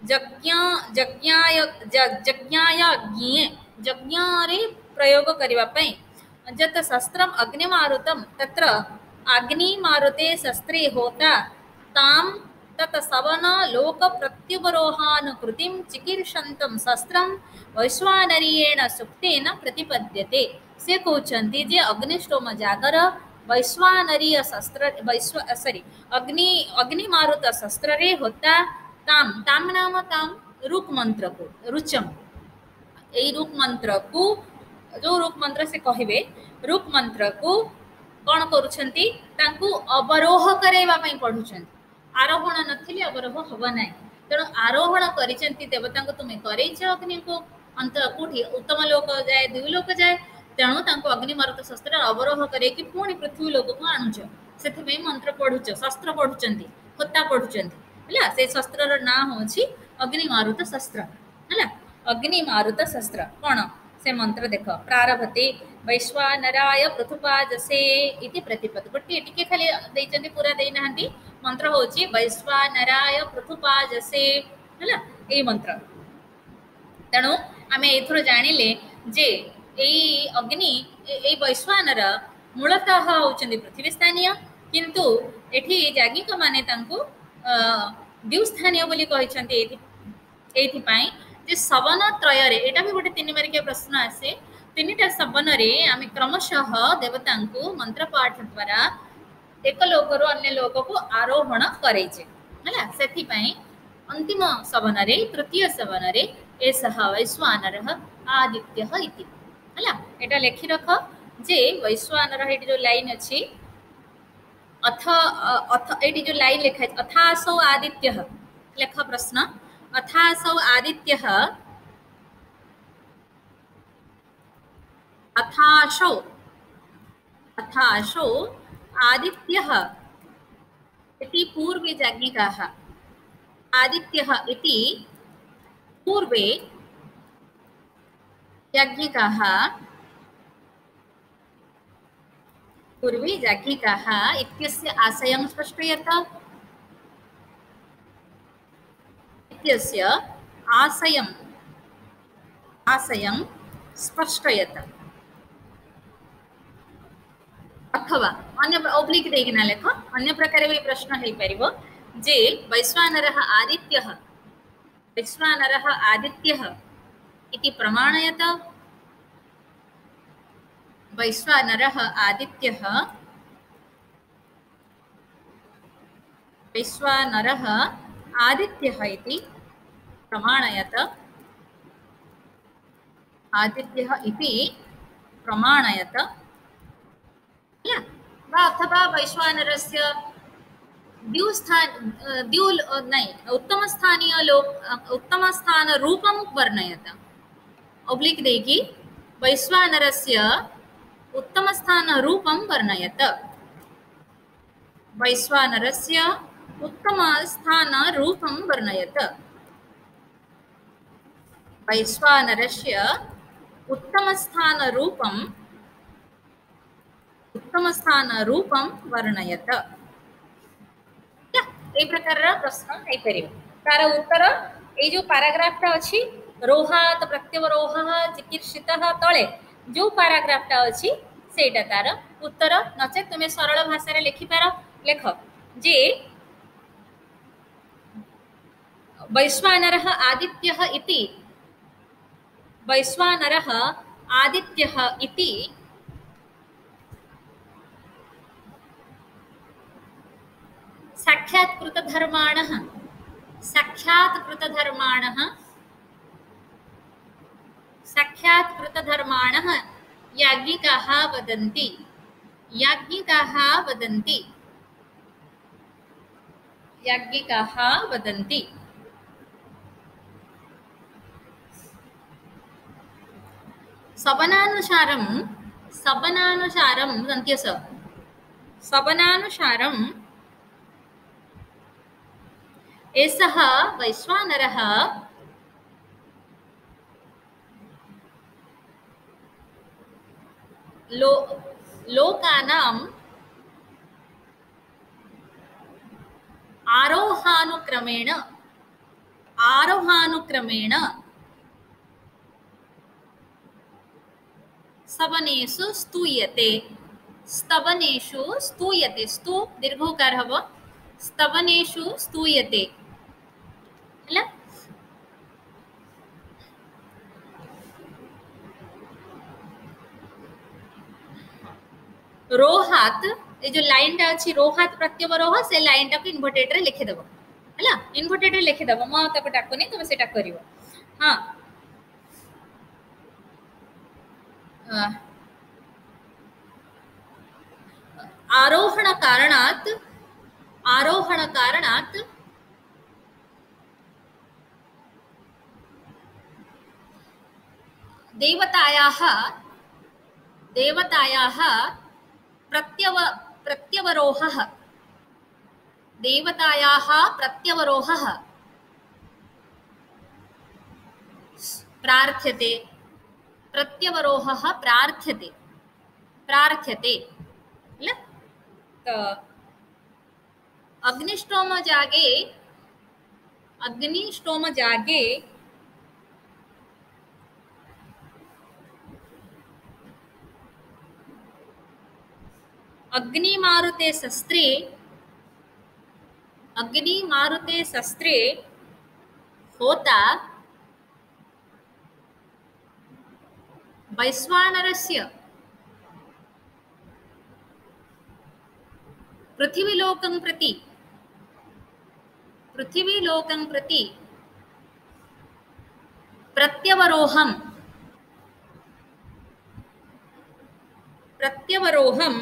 यज्ञाय रे प्रयोग करिवा पई जत शस्त्रम अग्निमारुतम तत्र अग्निमारुते शस्त्रे होता ताम तत सवन लोक प्रत्युपरोहान कृतिम चिकीर्षंतम शस्त्रम वैश्वानरीयेण सुक्तेन प्रतिपद्यते से कहउचंती जे अग्निष्टोम जागर वैश्वानरीय शस्त्र अग्निमारुत शस्त्र रे होता ताम ताम नाम ताम रुक मंत्र को रुचम यही रुक मंत्र को जो रुक मंत्र से कहिबे रुक मंत्र को कौन करुछंती तांकु अवरोह करैबा पई पढुछंती आरोहण नथिले अवरोह हबो नै तेणु आरोहण करिछंती देवता को तुमे करैछ अग्नि को अंत कोठी उत्तम लोक जाए दुई लोक जाए तेणु तांको अग्निमारुत शस्त्र अवरोह करे कि पुणी पृथ्वी लोक को आणुछ सेथि मंत्र पढुछ शस्त्र पढुछंती होता पढुछंती हला से शस्त्र रो नाम होछि अग्निमारुत शस्त्र हला अग्निमारुत शस्त्र कोन से मंत्र देख प्रारभते वैश्वानराय पृथुपाजसे इति प्रतिपद गोटे टिके खाली दैचंती पूरा देई नाहंती मंत्र होछि वैश्वानराय पृथुपाजसे हला ए मंत्र तेणु आमे एथरो जानिले जे एई अग्नि एई वैश्वानर मूलतः होचंती पृथ्वी स्थानीय किंतु एठी जागिक माने तांको द्विस्थानीय बोली कहिसंती एथि पाई जे सवन त्रय रे एटा भी गोटे 3 मार्किया प्रश्न आसे 3टा सवन रे आमे क्रमशः देवतांको मंत्र पाठ द्वारा एक लोक रो अन्य लोक को आरोहण करैछे हला सेथि पाई अंतिम सवन रे तृतीय सवन रे एसह वैश्वानरः आदित्यः इति हला एटा लेखि रख जे वैश्वानरः एटी जो लाइन अछि अथ एटी जो लाइन लिखा है अथासौ आदित्यः लेख प्रश्न अथासौ आदित्यः अथासौ आदित्यः इति पूर्वे जाज्ञिकाः आदित्यः इति पूर्वे याज्ञिकाः पूर्वे याज्ञिकाः इत्यस्य आशयं स्पष्टयत इत्यस्य आशयं स्पष्टयत अथवा अन्य ओब्लिक देगिना लेख अन्य प्रकार भी प्रश्न है परिबो जे वैश्वानरः आदित्यः इति प्रमाणयत वैश्वानरः आदित्यः इति प्रमाणयत आदित्यः इति प्रमाणयत अथवा वैश्वानरस्य उत्तम स्थान रूपं वर्णयत ओब्लिक देगी वैश्वानरस्य उत्तम स्थान रूपं वर्णयत वैश्वानरस्य उत्तम स्थान रूपं वर्णयत वैश्वानरस्य उत्तम स्थान रूपं वर्णयत ए प्रकार प्रश्न है परिबो तार उत्तर ए जो पैराग्राफ ता अछि रोहात प्रत्यवरोहः चिकीर्षितः तळे जो पैराग्राफ ता अछि सेटा तार उत्तर नचे तुमे सरल भाषा रे लिखि पार लेख जे वैश्वानरः आदित्यः इति साक्षात्कृतधर्माणः याज्ञिकाः वदन्ति याज्ञिकाः वदन्ति। सबनानुसारं सबनानुसारं दन्त्यस सबनानुसारं एषः वैश्वानरः लो लोकानाम् आरोहानुक्रमेण आरोहानुक्रमेण स्तवनेषु स्तूयते। स्तवनेषु स्तूयते, स्तू दीर्घोकारः व स्तवनेषु स्तूयते ହେଲା। रोहात ये जो लाइन टा अछि रोहात प्रत्ययवरोह से लाइन टा को इन्वर्टेड रे लिखि देबो हैला। इन्वर्टेड रे लिखि देबो म ताको डाकोनी तुम सेटा करिवो। हां आरोहण कारणात् देवतायाः प्रत्यवरोहः देवतायाः प्रत्यवरोहः प्रार्थ्यते। प्रत्यवरोहः प्रार्थ्यते ल तो अग्निष्टोम जागे अग्निमारुते शस्त्रे होता वैश्वानरस्य पृथिवीलोकं प्रति प्रत्यवरोहं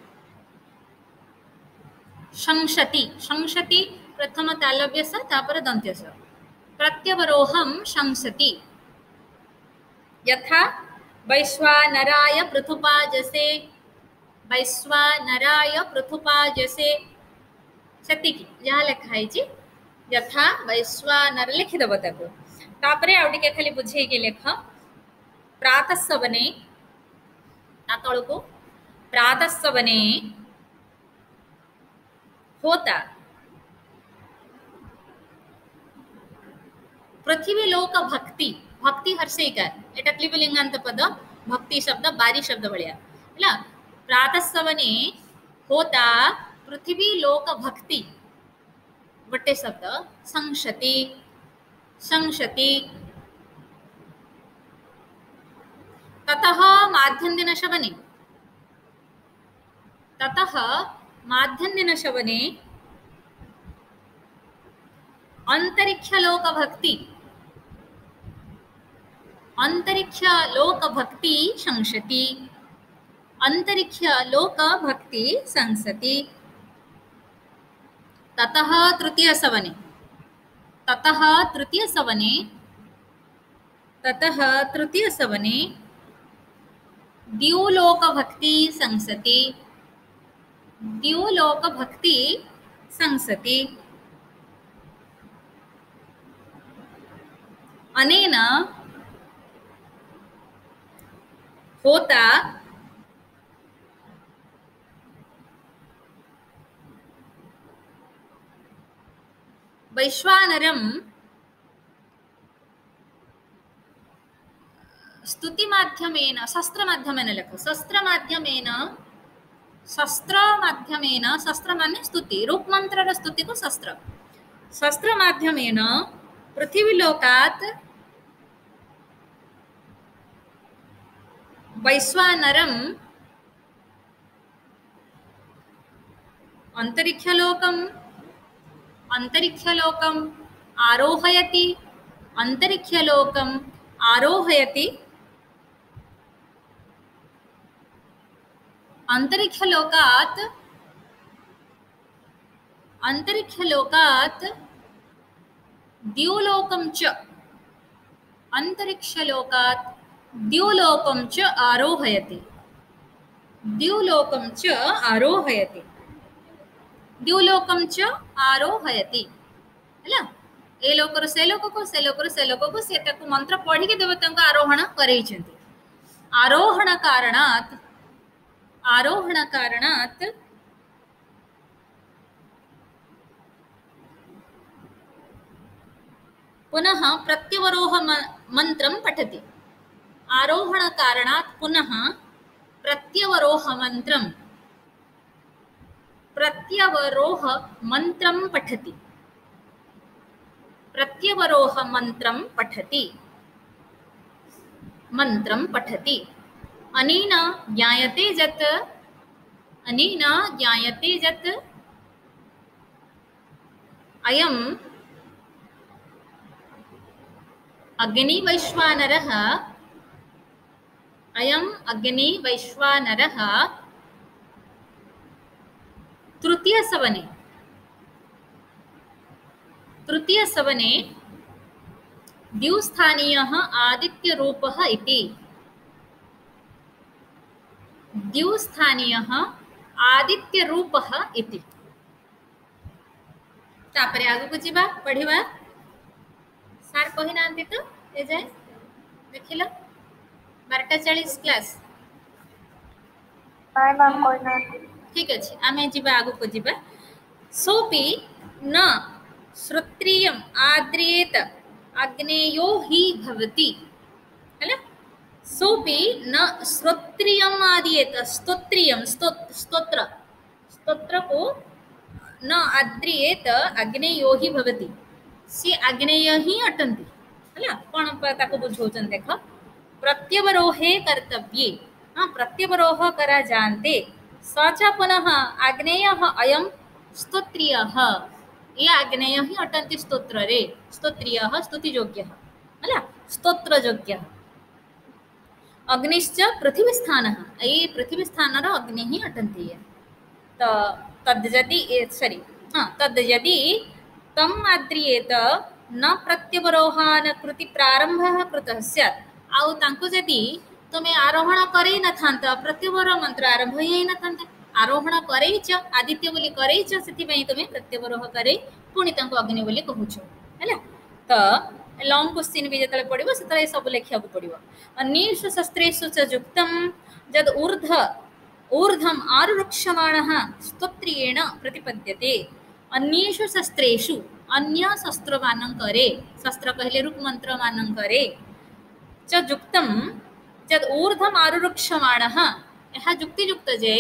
शंसति प्रथम तालव्यस तापर दन्त्यस प्रत्यवरोहं शंसति। यथा वैश्वानराय पृथुपाजसे सेतिकी जहाँ लिखा है यथा वैश्वानर लिखिदेव ताको तापरे आउ टिके खाली बुझे के लेख। प्रातःसवने तळको प्रातःसवने होता पृथ्वी लोक भक्ति हर्षैकार एटा क्लिबलिंगांत पद भक्ति शब्द बारी शब्द भलिया हैला। प्रातःसवने होता पृथ्वी लोक भक्ति गोटे शब्द संशति ततः माध्यन्दिनशवने अंतरिक्षलोकभक्ति संसति। ततः तृतीय सवने द्युलोकभक्ति संसति। अनेन होता वैश्वानरं स्तुतिमाध्यमेन शस्त्र माने स्तुति रूप मंत्र स्तुति को शस्त्र माध्यमेन पृथ्वीलोकात् वैश्वानरम् अंतरिक्षलोकम् आरोहयति अंतरिक्षलोकात् अंतरिक्षलोकात् द्युलोकं च अंतरिक्षलोकात् द्युलोकं च आरोहयति द्युलोकं च आरोहयति द्युलोकं च आरोहयति हैला ए लोकर से लोक को से लोकर से लोक को से ताको मंत्र पढ़ी के देवता को आरोहण करैछन्ति आरोहण कारणात् पुनः प्रत्यवरोह मंत्रं पठति आरोहण कारणात् पुनः प्रत्यवरोह मंत्रं पठति प्रत्यवरोह मंत्रं पठति अनेन ज्ञायते यत् अयम् अग्निवैश्वानरः तृतीय सवने द्युस्थानीयः आदित्यरूपः इति तापरे आगु को जीवा पढ़िबा सार कहि नांती तो ए जाय देखिला 12:40 क्लास नाय मैम कोई ना ठीक अछि आमे जीवा आगु को जीवा सोपि न श्रोत्रियम आद्रियेत अग्नेयो हि भवति हैला सोपि न श्रोत्रियम आद्रियेत स्तोत्र को न आद्रियेत अग्नेयो हि भवति सी आग्नेय ही अटंती हैला कोन ताको बुझौचन देख प्रत्यवरोहे कर्तव्ये हां प्रत्यवरोह करा जानते सच पुनः आग्नेयः अयं स्तोत्रियः ये आग्नेय ही अटंती स्तोत्र रे स्तोत्रियः स्तुतियोग्यः हैला स्तोत्रयोग्यः अग्निश्च पृथ्वीस्थानः ये पृथ्वीस्थानर अग्नि ही अटंती तो तद्यदि सॉरी हां तद्यदि तम आद्रियेत न प्रत्यवरोहान कृति प्रारंभः कृतः स्यात् आउ तांको जदि तुमे आरोहण करै न थांत प्रत्यवरोह मंत्र आरंभ होई न थांत आरोहण करैछ आदित्य बोली करैछ सेति पई तुमे प्रत्यवरोह करै पुनी तांको अग्नि बोली कहूछ हैला तो लॉन्ग क्वेश्चन भी जतले पडिबो सेतले सब लेखिया को पडिबो अन्येषु शस्त्रेषु च युक्तं जद ऊर्ध्वम् आरुक्षमाणः स्तोत्रियेण प्रतिपद्यते अन्येषु शस्त्रेषु अन्य शस्त्र मानंकरे शस्त्र कहले रूप मंत्र मानंकरे च युक्तं जद ऊर्ध्वम् आरुक्षमाणः यह युक्ति युक्त जे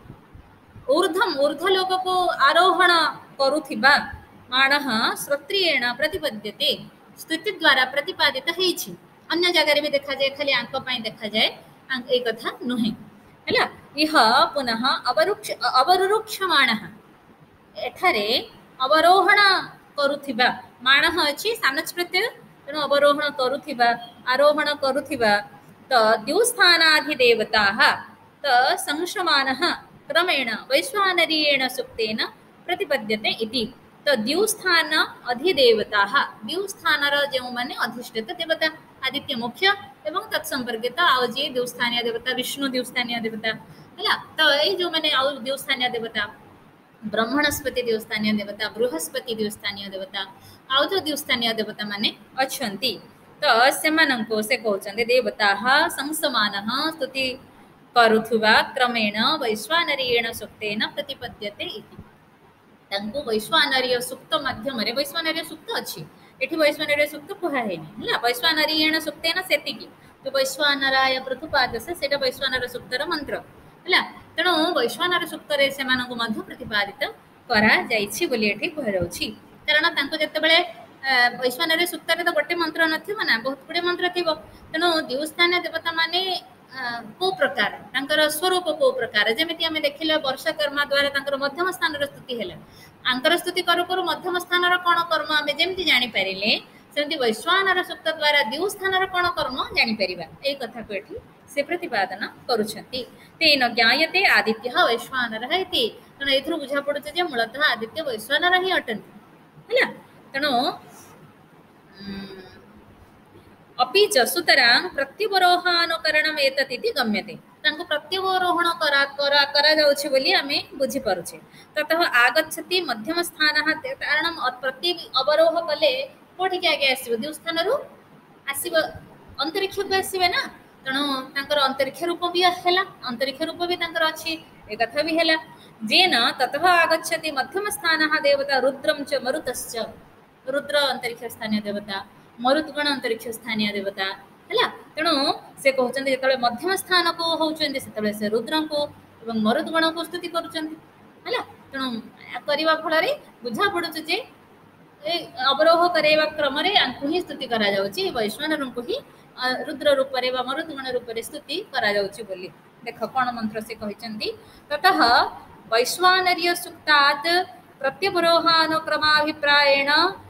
ऊर्ध्वलोक को आरोहण करुथिबा माणः श्रोत्रियेण प्रतिपद्यते स्तुति द्वारा प्रतिपादित हेछि अन्य जगह भी देखा जाए खाली आंक पई देखा जाए ए कथा नुहे हैला इह पुनः अवरुक्षमाणः एठारे अवरोहण करुथिबा माणः अछि सानच प्रत्यय तेणु अवरोहण करुथिबा आरोहण करुथिबा त द्युस्थानाधिदेवताः त संशमानः क्रमेण वैश्वानरीयेण सुक्तेन प्रतिपद्यते इति त द्युस्थान अधिदेवताः द्युस्थानर जो माने अधिष्ठित देवता आदित्य मुख्य एवं तत्संपर्कित आउ जे द्युस्थानीय देवता विष्णु द्युस्थानीय देवता हैला तो ए जो माने आउ द्युस्थानीय देवता ब्रह्मणस्पति द्युस्थानीय देवता बृहस्पति द्युस्थानीय देवता आउ जो द्युस्थानीय देवता माने अछंती तो सेमानंको से कहउचंदे देवताः संसमानः स्तुति करुथुवा क्रमेण वैश्वानरीयेण सुक्तेन प्रतिपद्यते इति तांको वैश्वानरीय सुक्त माध्यम रे वैश्वानरीय सुक्त अछि एठी वैश्वानरीय सुक्त कुहा हेनी हला वैश्वानरीयेण सुक्तेन सेतिकी तो वैश्वानराय प्रथुपादसे सेटा वैश्वानर सुक्तर मंत्र हला तेणु वैश्वानर सुक्त रे सेमानंको मध्य प्रतिपादित करा जाइछि बोली एठी कह रहउछि कारण तांको जते बेले वैश्वानरीय सुक्त रे तो गोटे मंत्र नथिबो ना बहुत गुडे मंत्र थिबो तेणु दिवस्थानीय देवता माने को प्रकार तांकर स्वरूप को प्रकार जेमिति हमें देखिले वर्षकर्मा द्वारा तांकर मध्यम स्थान स्तुति हेले आंकर स्तुति करू करू मध्यम स्थान रो कोन कर्म हमें जेमिति जानि परिले सेमती वैश्वानर सूक्त द्वारा द्यू स्थान कौन कर्म जापर यही कथा को ये से प्रतिपादन करुँच तेन ज्ञाते आदित्य वैश्वानर तेणु ये बुझा पड़े मूलतः आदित्य वैश्वानर ही अटंती है तेणु अपि च सुतरां प्रत्युपरोहानुकरणम् एतत् गम्यते प्रत्युपरोहण करा जाउछि बोली आमे बुझी पारुछे ततः आगच्छति मध्यम स्थानः कारण प्रति अवरोह कले कोठिक आगे आसीबो द्यू स्थानरु आसीबो अंतरिक्ष को आसीबे ना तेणु तांकर अंतरिक्ष रूप भी हैला अंतरिक्ष रूप भी तांकर अछि ए कथा भी हैला जेन ततः आगच्छति मध्यम स्थानः देवता रुद्रं च मरुतश्च रुद्र अंतरिक्ष स्थानीय देवता मरुद्गण अंतरिक्ष स्थानीय देवता है तेणु से कहते जो मध्यम स्थान को होते से रुद्र को और मरुद्गण को स्तुति करुँच तेणु करने फल बुझा पड़ुचे जे अवरोह करवा क्रम ही स्तुति करा वैश्वानर को ही रुद्र रूप मरुद्गण रूप स्तुति करा बोली देख कौन मंत्र से कहते ततः वैश्वानर्य सूक्तात् प्रत्यवरोहानुक्रमाभिप्रायेण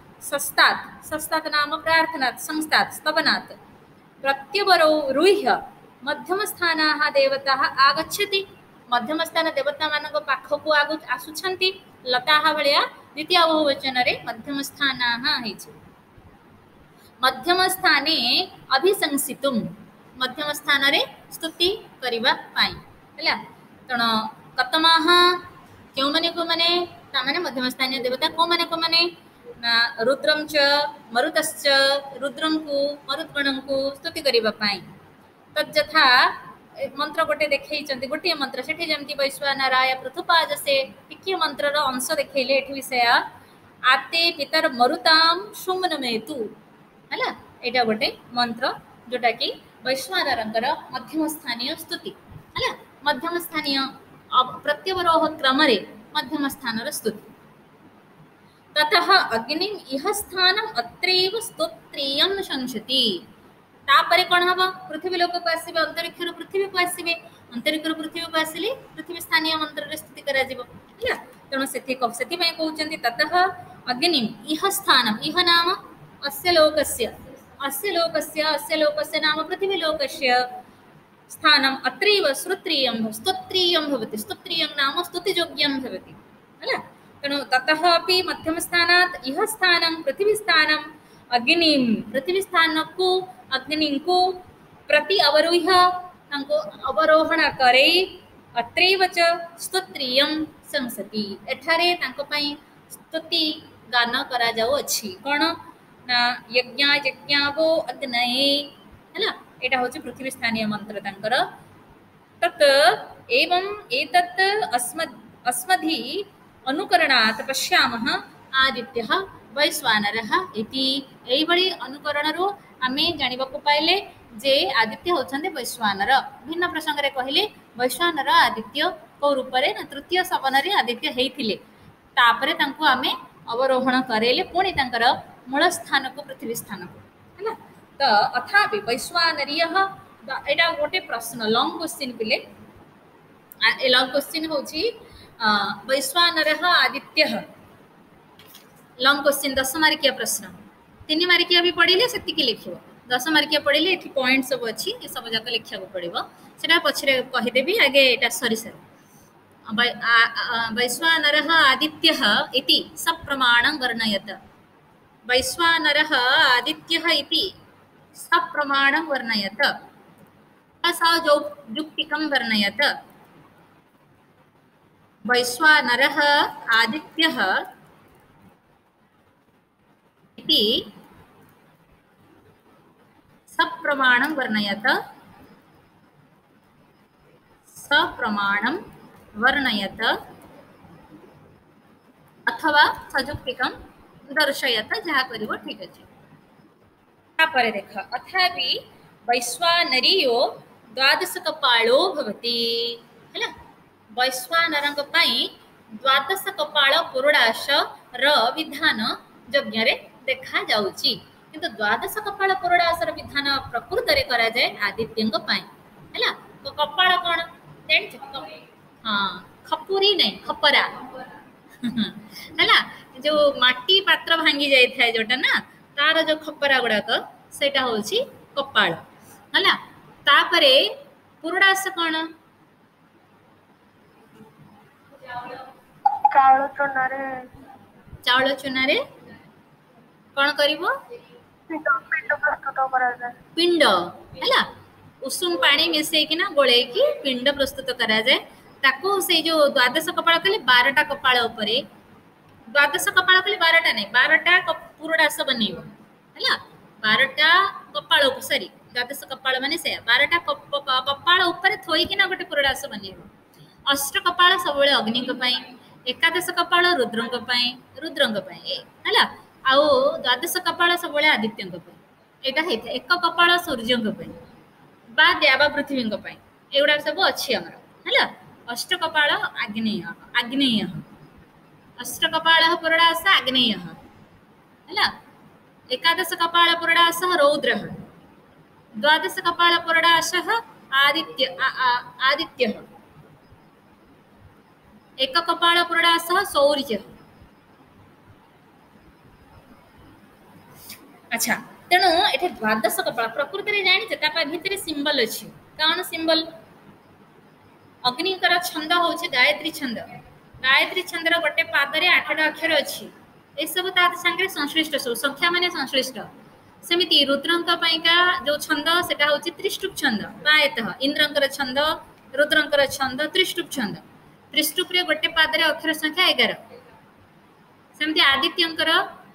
सस्तात् नाम प्रार्थनात् संस्थात् स्तवनात् प्रत्यवरोह्य मध्यम स्थानाः देवताः आगच्छति मध्यम स्थान देवता मानक पाखक आसुछन्ति लताः भलिया द्वितीय बहुवचन रे मध्यम स्थानाः हेछि मध्यम स्थाने अभिशंसितुं मध्यम स्थान रे स्तुति करिबा पाई हला तण कतमाः क्यों माने को माने तामाने मध्यम स्थानीय देवता को माने रुद्रं च मरुतश्च रुद्रं को मरुद्गणं को स्तुति करिबा पाई तज्जथा मंत्र गोटे देखैचंती गोटे मंत्र सेठी जेमती वैश्वानराय पृथुपाज से टिके मंत्रर अंश देखैले एठी विषय आते पितर मरुतां सुमनमेतु हला एटा गोटे मंत्र जोटा कि वैश्वानरंकर मध्यम स्थानीय स्तुति हला मध्यम स्थानीय प्रत्यवरोह क्रम रे मध्यम स्थानर स्तुति ततः अग्निम इह स्थानम अत्रैव स्तोत्रियं शंसति तापरे कौन हम पृथ्वी लोक को आसबे अंतरिक्ष पृथ्वी को आसबे अंतरिक्ष पृथ्वी को आसिले पृथ्वी स्थानीय मंत्र रे स्तुति करा जिवो हला तेणु सेथि पय कहउचंती ततः अग्निम इह स्थानम इह नाम अस्य लोकस्य नाम पृथ्वी लोकस्य स्थानम अत्रैव स्तोत्रियं भवति स्तोत्रियं नाम स्तुतियोग्यं भवति हला तेणु ततः अपि मध्यम स्थानात् इह स्थानं पृथ्वी स्थानम अग्निं पृथ्वी स्थान को अग्नि को प्रति अवरोह्य तांको अवरोहण करे अत्रैव च स्तोत्रियं संसति एठारे तांको पई स्तुति गान करा जाउ अछि कोन ना यज्ञावो अग्नये हला एटा होछि पृथ्वी स्थानीय मंत्र तांकर तत् एवं एतत् अस्मधि अनुकरणात् पश्यामः आदित्यः वैश्वानरः इति एई बड़ी अनुकरण रो आमे जानिबा को पाइले जे आदित्य होछन्ते वैश्वानर भिन्न प्रसंग रे कहिले वैश्वानर आदित्य को रूप रे तृतीय सवन रे आदित्य हेइथिले तापरे तांको आमे अवरोहण करेले पुणी तांकर मूल स्थान को पृथ्वी स्थान को हैना तो अथापि वैश्वानरीयः एटा गोटे प्रश्न लॉन्ग क्वेश्चन पिले ए लॉन्ग क्वेश्चन होछि वैश्वानरः आदित्यः लॉन्ग क्वेश्चन 10 मार्किया प्रश्न 3 मार्किया भी पढ़िले सेतिकी लिखिबो 10 मार्किया पढ़िले एठी पॉइंट सब अछि ए सब जाक लिखिया को पड़िबो सेटा पछरे कहि देबी आगे एटा सरी वैश्वानरः आदित्यः इति सप्रमाणं वर्णयत वैश्वानरः आदित्यः इति सप्रमाणं वर्णयत असयुक्तिकं वर्णयत वैश्वानरः आदित्यः इति सप्रमाणं वर्णयत सप्रमाणं वर्णयत अथवा सयुक्तिकं दर्शयत जहाँ करिवो ठीक अछि तापरे देख अथापि वैश्वानरीयो द्वादश कपालो भवति हैला वैश्वानरंग पई द्वादश कपाल पुरुडाश र विधान यज्ञ रे देखा जाउची किंतु द्वादश कपाल पुरुडाश र विधान प्रकृत रे करा जाय आदित्यंग पई हैला तो कपाल कोन जानि हां खपुरी नहीं खपरा हैला जो माटी पात्र भांगी जाय थाए जोटा ना तार जो खपरा गुड़ाक सेटा होची कपाल हला तापरे पुरडास कौन चाउल चुना रे कौन करिवो पिंड हला उषुम पानी मिसई कि ना गोले की पिंड प्रस्तुत करा जाए ताको से जो द्वादश कपाल कहले 12टा कपाल उपरे द्वादश कपाल कहले 12टा नहीं 12टा पुरडास बनेइबो हला 12टा कपाल सॉरी द्वादश कपाल माने से 12टा कपाल ऊपर थोई कि ना गोटे पुरडास बनेइबो अष्ट कपाल सबले अग्नि को पई एकादश कपाल रुद्रंग पई हला आउ द्वादश कपाल सबले आदित्य को पई एटा हेत एक कपाल सूर्य को पई बा देवा पृथ्वी को पई एगुडा सब अछि हमर हला अष्ट कपाल आग्नेय अष्ट कपाल पुरडास आग्नेय हला एकादश कपाल पुरडास रौद्र द्वादश कपाल पुरडास आदित्य एक कपाल पुरडास सौर्य अच्छा तेणु ये द्वादश कपाल प्रकृति में जानी भितर सिंबल अच्छी कौन सिंबल अग्निकर छंद हूँ गायत्री छंदर गोटे पादरे 8टा अक्षर अच्छी ये सब सागे संश्लिष्ट सब संख्या मान संश्लिष्ट सेमती रुद्रंका जो छंद से हूँ त्रिष्टुप छंद प्रायतः इंद्रंकर छंद रुद्रंकर छंद त्रिष्टुप छंद त्रिष्टुप गोटे पादरे अक्षर संख्या 11 सेमती आदित्यंकर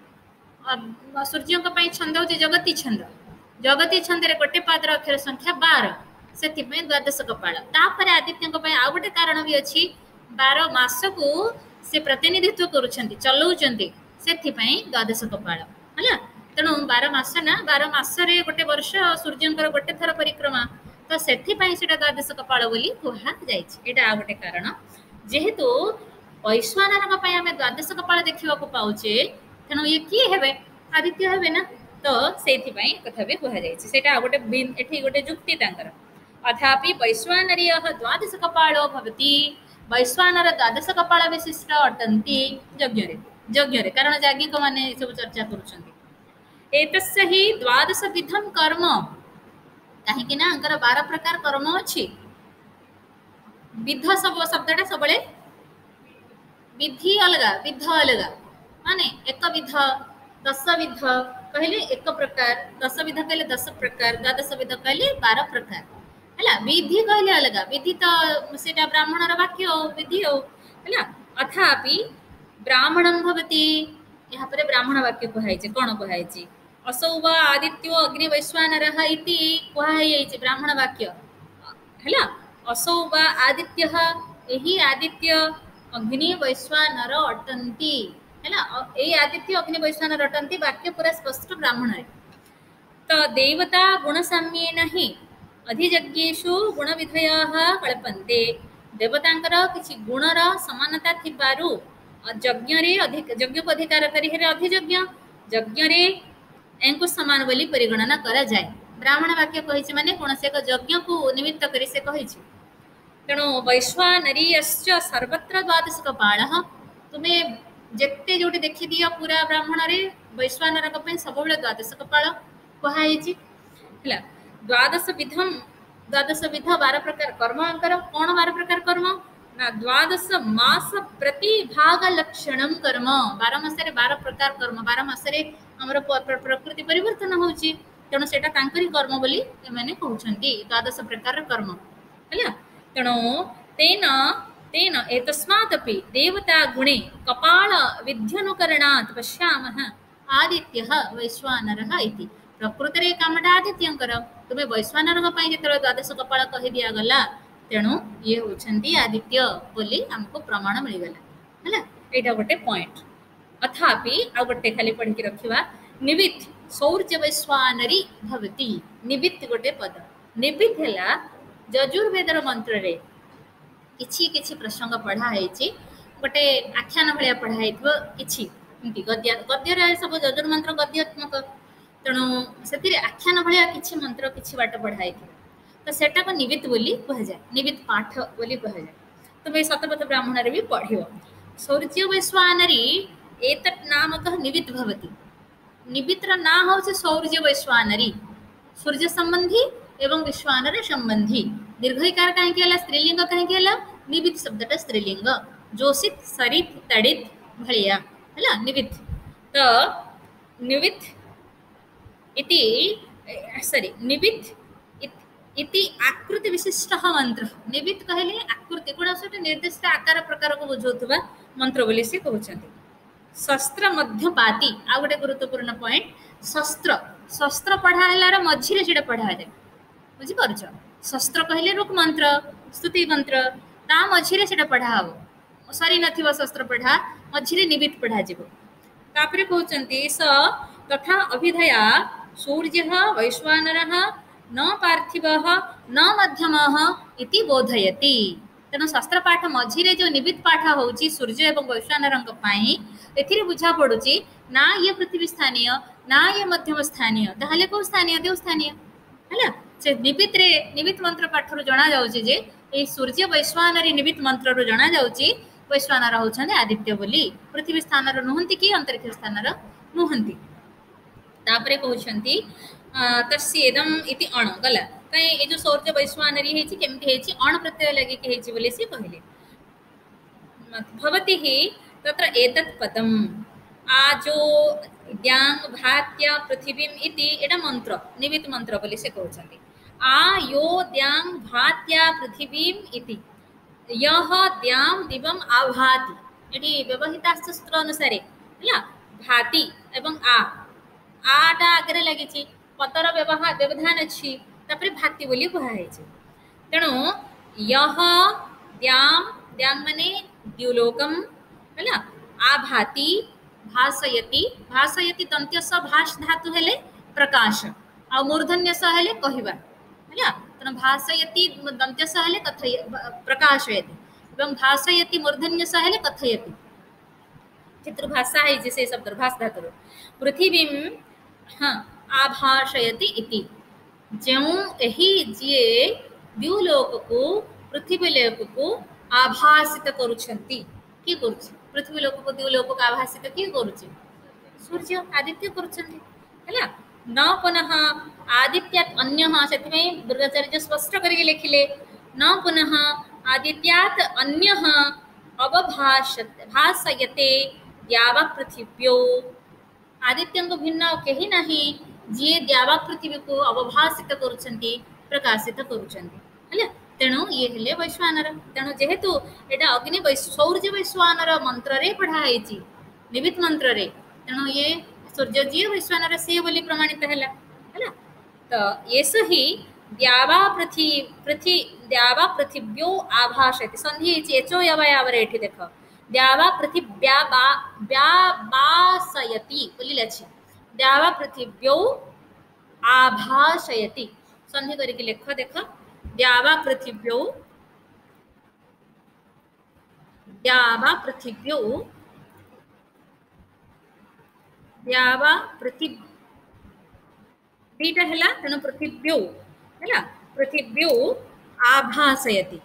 सूर्य छंद हूँ जगती छंद गोटे पादर अक्षर संख्या 12 से द्वादश कपाल तापर आदित्य आउ गोटे कारण भी अच्छी 12 मास को से प्रतिनिधित्व चलाउछंती से द्वादश कपाल है तेणु 12 मास ना 12 मसरे गोटे वर्ष सूर्यंकर गोटे थर परिक्रमा तो से द्वादश कपाल बोली कहुई आ गोटे कारण जेहेतु वैश्वानर आम द्वादश कपाल देखा पाचे तेणु ये किए हे आदित्य हे ना तो से कथा भी कहुई गोटे गोटे जुक्ति अथापि वैश्वानरीय द्वादश कपालो भवति वैश्वानर द्वादश कपाल विशिष्ट अटंती यज्ञ कारण याज्ञिक माने सब चर्चा करुछंती एतस्य हि द्वादश विधम कर्म कहीं ना 12 प्रकार कर्म अच्छी विध सब शब्दटा सबले विधि अलग माने एक विध 10 विध कहले एक प्रकार 10 विध कहले 10 प्रकार द्वादश विध कहले 12 प्रकार है विधि कहले अलग विधि तो सेटा ब्राह्मणर वाक्य हो विधि हो है अथापि ब्राह्मणं भवति यहाँ पर ब्राह्मण वाक्य कहुई कौन कहुई असौ वा आदित्यो अग्नि वैश्वानरः इति कहुई ब्राह्मण वाक्य है असौ वा आदित्यः यही आदित्य अग्नि वैश्वानर अटंती है यही आदित्य अग्नि वैश्वानर अटंती वाक्य पूरा स्पष्ट ब्राह्मण तो देवता गुणसाम्येन हि अधियज्ञेषु गुण विधयः कल्पन्ते देवतांकर किछि गुणर समानता थिबारु यज्ञ रे अधिक यज्ञ को अधिकार करी हेरे अधियज्ञ यज्ञ रे एंको समान बोली परिगणना करा जाए ब्राह्मण वाक्य कहिछि माने कोनसे एक यज्ञ को निमित्त करी से कहिछि तेणु वैश्वानरीयश्च सर्वत्र द्वादश कपालः तुम्हें जेते जोटी देखि दियो पूरा ब्राह्मण रे वैश्वानर सब द्वादश कपाल कहुई द्वादश विध 12 प्रकार कर्म कौन 12 प्रकार कर्म ना द्वादश मास प्रति भाग लक्षणम कर्म 12 मासरे 12 प्रकार कर्म 12 मासरे हमर प्रकृति परिवर्तन होची तेणु सेटा तांकरी कर्म बोली एमाने कहउछंती द्वादश प्रकार कर्म हला तेणु तेन एतस्मादपि देवता गुणे कपाल विध्यनुकरणात् पश्यामः आदित्यः वैश्वानरः इति प्रकृति रे कामटा आदित्यंकर तुम्हें वैश्वानर जो द्वादश कपाल कही दि गला तेणु ये होती आदित्य बोली आमको प्रमाण मिलगला है यहाँ गोटे पॉइंट अथापि आ गोटे खाली पढ़ी रखा निवित् सौर्य वैश्वानरी भवती निवित् गोटे पद निवित् है यजुर्वेदर मंत्र रे किछि प्रसंग पढ़ाई गोटे आख्यान भाया पढ़ाई कि गद्य सब यजुर्मंत्र गद्यात्मक तेणु से आख्यान भाया किछि मंत्र किछि बाट पढ़ाई तो सेटा को निवित बोली कहुए निवित पाठ बोली कहुए तुम्हें शतपथ ब्राह्मण भी पढ़ सौर्य वैश्वानरी एतत् नामक निवित भवति निबितर ना हूँ सौर्य वैश्वानरी सूर्य संबंधी एवं विश्वानर संबंधी दीर्घकार कहीं स्त्रीलिंग कहीं निबित शब्दटा स्त्रीलिंग जोशित सरित तड़ित भलिया है निबित तो निबित इति सॉरी निबित इति आकृति विशिष्ट मंत्र निबित कहले आकृति गुण निर्दिष्ट आकार प्रकार को बुझाउथबा मंत्र बोली से कहउछन्ति शस्त्र मध्यपाती आ गोटे गुरुत्वपूर्ण पॉइंट शस्त्र शस्त्र पढ़ा हलार मझिरे सेटा पढ़ा जाए बुझी पारुछ शस्त्र कहले रुक मंत्र स्तुति मंत्र ता मझिरे सेटा पढ़ा हो सरी नथिबा शस्त्र पढ़ा मझिरे निबित पढ़ा जिवो तापरे कहउछन्ति स तथा अभिधया सूर्यः वैश्वानरः न पार्थिवः न मध्यमः इति बोधयति तेणु शस्त्र पाठ मझिरे जो निबित पाठ होउची सूर्य एवं वैश्वानरଙ୍କ ପାଇଁ एथिरे बुझा पड़ुची ना ये पृथ्वी स्थानीय ना ये मध्यम स्थानीय ताहले को स्थानीय देव स्थानीय हैला से निबित मंत्र पाठ रु जणा जाउची जे ए सूर्य वैश्वानरी निबित मंत्र रु जणा जाउची वैश्वानर होउछन्ते आदित्य बोली पृथ्वी स्थानर नुहंती कि अंतरिक्ष स्थानर नुहंती तापरे कहउछन्ती तस्येदम इति अण गला कहीं ए जो सौर्य वैश्वानरी हेची केमति हेची अण प्रत्यय लगे के हेची बोली से कहले भवति हि तत्र एतत् पदम आ जो द्यांग भात्या पृथिवीम इति एटा मंत्र निमित मंत्र बोली से कहउछन्ती आ यो द्यांग भात्या पृथिवीम इति यह द्याम दिवम आभाति एटी व्यवहितास्त्र सूत्र अनुसारे हला भाति एवं आटा आगे लगी पतर व्यवधान अच्छी तापर भाति बोली कहुई तेणु यह द्याम द्याम माने द्युलोकम है आभाति भासयति भासयति दंत्यस भाष धातु हेले प्रकाश आ मूर्धन्यस हेले कहिबा है तेणु भासयति दंत्यस हेले कथय प्रकाशयति एवं भासयति मूर्धन्यस हेले कथयति चित्रभाषा है जिसे शब्द भाष धातु पृथिवीम हाँ आभाषयति इति जो एही जे द्युलोक को पृथ्वी लोक को आभासित करुछंती की करुछि पृथ्वी लोक को द्युलोक को आभासित की करुछि सूर्य आदित्य करुछंती हैला न पुनः आदित्यात् अन्यः सेति दुर्गाचार्य स्पष्ट करके लिखिले न पुनः आदित्यात् अन्यः भासयते द्यावा पृथिव्यो आदित्य भिन्न कहीं नहीं जी द्यावा पृथ्वी को अवभाषित करुछंती प्रकाशित करुछंती हैला तेणु ये हेले वैश्वानर तेणु जेहेतु एटा अग्नि सौर्य वैश्वानर मंत्र रे पढ़ा है निबित मंत्र रे तेणु ये सूर्य जी वैश्वानर से बोली प्रमाणित हैला हैला तो ये सही द्यावा द्यावा पृथिव्यो आभाषयति संधि एचो यवयावर एठी देख द्यावा पृथिव्या बासयति बोली लछि द्यावा पृथिव्यो आभाषयति संधि करके लेख देख द्यावा पृथिव्यो द्यावा पृथिव्यो द्यावा पृथिवीटा हैला तेणु पृथिव्यो हैला पृथिव्यो आभासयति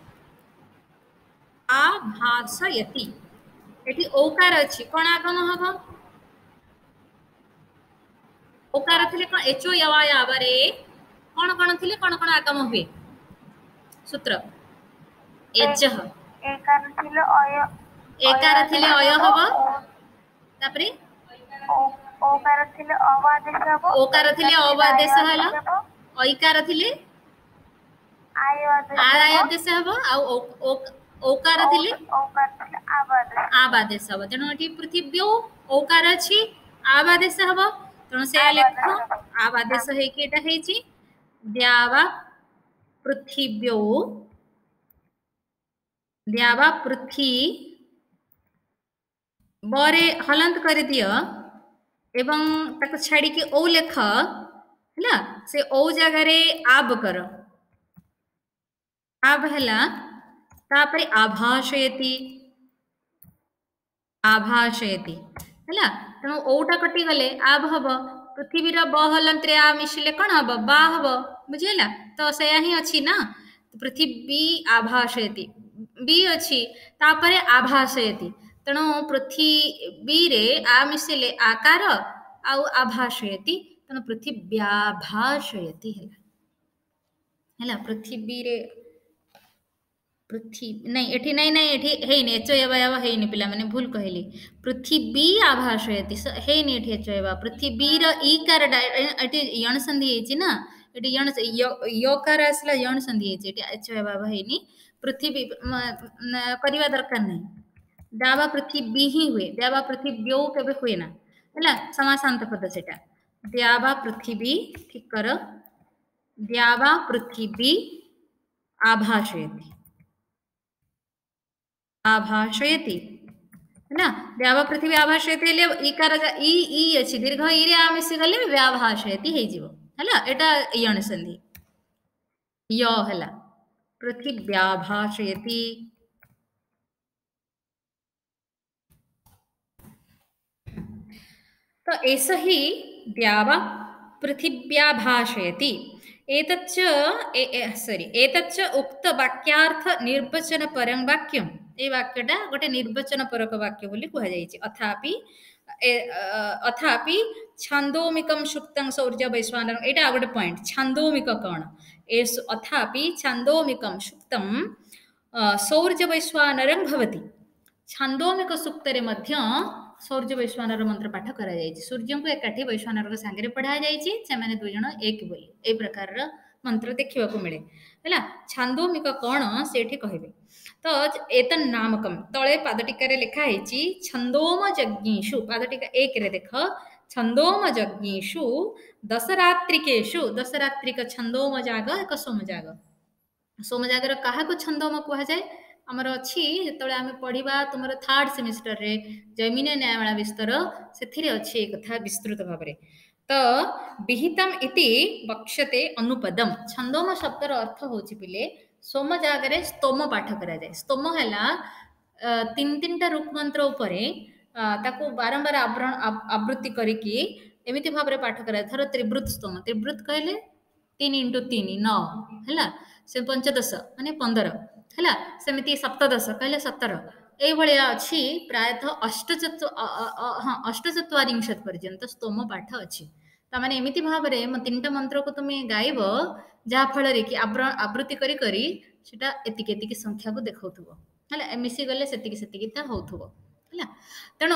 आभासयति एटी ओकार अछि कोन आगम हबो ओकार थिले कोन एचो यवायावरे कोन कोन थिले कोन आगम हुए सूत्र एजह एकार थिले अय हबो तापरे ओकार थिले अवादेश हला ऐकार थिले आयादेश हबो आ ओकार थिले आबादेश हबो तेणु एठी पृथिव्यो ओकार अछि आबादेश हबो तेणु से लेख आबादेश है कि एटा हेची द्यावा पृथिव्यो द्यावा पृथ्वी बरे हलंत कर दियो एवं तक छाड़ी के ओ लेख हैला से ओ जगह रे आब कर आब हैला तापरे आभाषयति आभाषयति हैला तेणु ओटा कटि गले आब हब पृथ्वीर ब हलंतरे आ मिशिले कौन हम बा हम बुझेला तो सया ही अच्छी ना पृथ्वी आभाषयति बी अच्छी तापरे आभाषयति तेणु पृथ्वी रे आ मिशिले आकार आउ आभाषयति तेणु पृथिव्याभाषयति है पृथ्वी रे पृथ्वी नहीं एठी नहीं नहीं एठी हेनी एचयव हेनी पिला माने भूल कहली पृथ्वी आभाषयति हेनी एठी एचयव पृथ्वी र ईकार एठी यण संधि हेची ना एठी यण यकार आसला यण संधि हेची एठी एचयव हेनी पृथ्वी करवा दरकार नहीं द्यावा पृथ्वी ही हुए द्यावा पृथ्व्यो केबे हुए ना हैला समासांत पद सेटा द्यावा पृथ्वी ठीक कर द्यावा पृथ्वी आभाषयति आभाषयति है ना द्यावा पृथ्वी आभाषयति हेले इकार ई ई अछि दीर्घ ई रे आमे से गले व्याभाषयति हे जीवो हैला एटा यण संधि य हैला पृथिव्याभाषयति तो ऐसा ही द्यावा पृथिव्याभाषयति एतच्च सॉरी एतच्च उक्त वाक्यार्थ निर्वचन परं वाक्यम ए वाक्यटा गोटे निर्वचन परक वाक्य बोली कह जायछि अथापि छांदोमिकम सुक्तं सौर्य वैश्वानरं एटा गोटे पॉइंट छांदोमिक कोन एस अथापि छांदोमिकम सुक्तं सौर्य वैश्वानरं भवति छांदोमिक सूक्तरे मध्य सौर्य वैश्वानर मंत्र पाठ करा जायछि सूर्य को एकाठी वैश्वानर सांगे पढ़ा जायछि सेमाने दुई जण एक बोली ए प्रकार मंत्र देखिबा को मिले हैला छांदोमिक कोण सेठी कहबे तो एतन नामकम तळे पादटिका रे लिखा हैछि छंदोम यज्ञेषु पादटिका 1 रे देख छंदोम यज्ञेषु दशरात्रिकेषु दशरात्रिक छंदोम जाग एक सोम जागर काहा को छंदोम कहा जाय आमर अच्छी जो आम पढ़ा तुम थर्ड सेमिस्टर रे जैमिन न्यायमाला विस्तार से अच्छी एक कथा विस्तृत भाव में तो विहितम इति वक्ष्यते अनुपदम छंदोम शब्दर अर्थ होची पिले सोम जागरे स्तोम पाठ करा जाए स्तोम हैला तीन तीनटा रूप मंत्र उपरे ताको बारंबार आवृत्ति करिकी एमिति भाव में पाठ करा धर त्रिवृत स्तोम त्रिवृत कहले 3 × 3 9 हैला से 15 माने 15 हैला सेमिति सप्तदश कहले 17 ए भलिया अछि प्रायतः अष्टचत्वारिंशत् पर्यंत स्तोम पाठ अछि तामाने एमिति भाव रे म तीनटा मंत्र को तुमे गाइबो जा फल रे कि आवृत्ति करी करी सेटा एतिके एतिके संख्या को देखौथबो हैला मिसी गले सेतिके सेतिके ता होथबो हैला तणु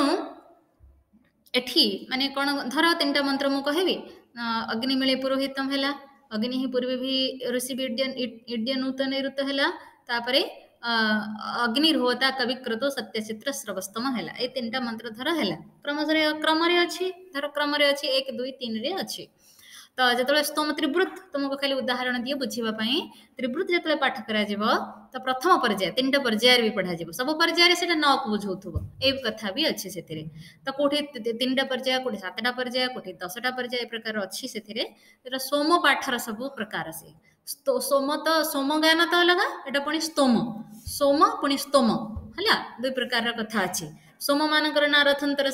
एठी माने कोन धर तीनटा मंत्र मु कहबी अग्निमिळे पुरोहितम हैला अग्नि ही पूर्वे भी ऋषि इड्य नूतन ऋत हैला तापरे अग्निर्होता कविक्रतो सत्यचित्र स्रवस्तम हैला ए तीनटा मंत्र धर हैला क्रम रे अछि धर क्रम रे अछि 1 2 3 रे अछि तो जतले स्तोम त्रिवृत तुमको खाली उदाहरण दिए बुझिबा पई त्रिवृत जतले पाठ करा जिवो तो प्रथम पर्याय तीनटा पर्याय भी पढ़ा जिवो सब पर्याय रे सेटा न को बुझौथबो ए कथा भी अछि सेथिरे तो कोठी तीनटा पर्याय कोठी सातटा पर्याय कोठी 10टा पर्याय ए प्रकार अछि सेथिरे एटा सोम पाठर सब प्रकार से सोम तो सोम गान तो अलग एटा पुणी स्तोम सोम पुणी स्तोम हैला दुई प्रकार कथा अछि सोम मानकर ना रथंतर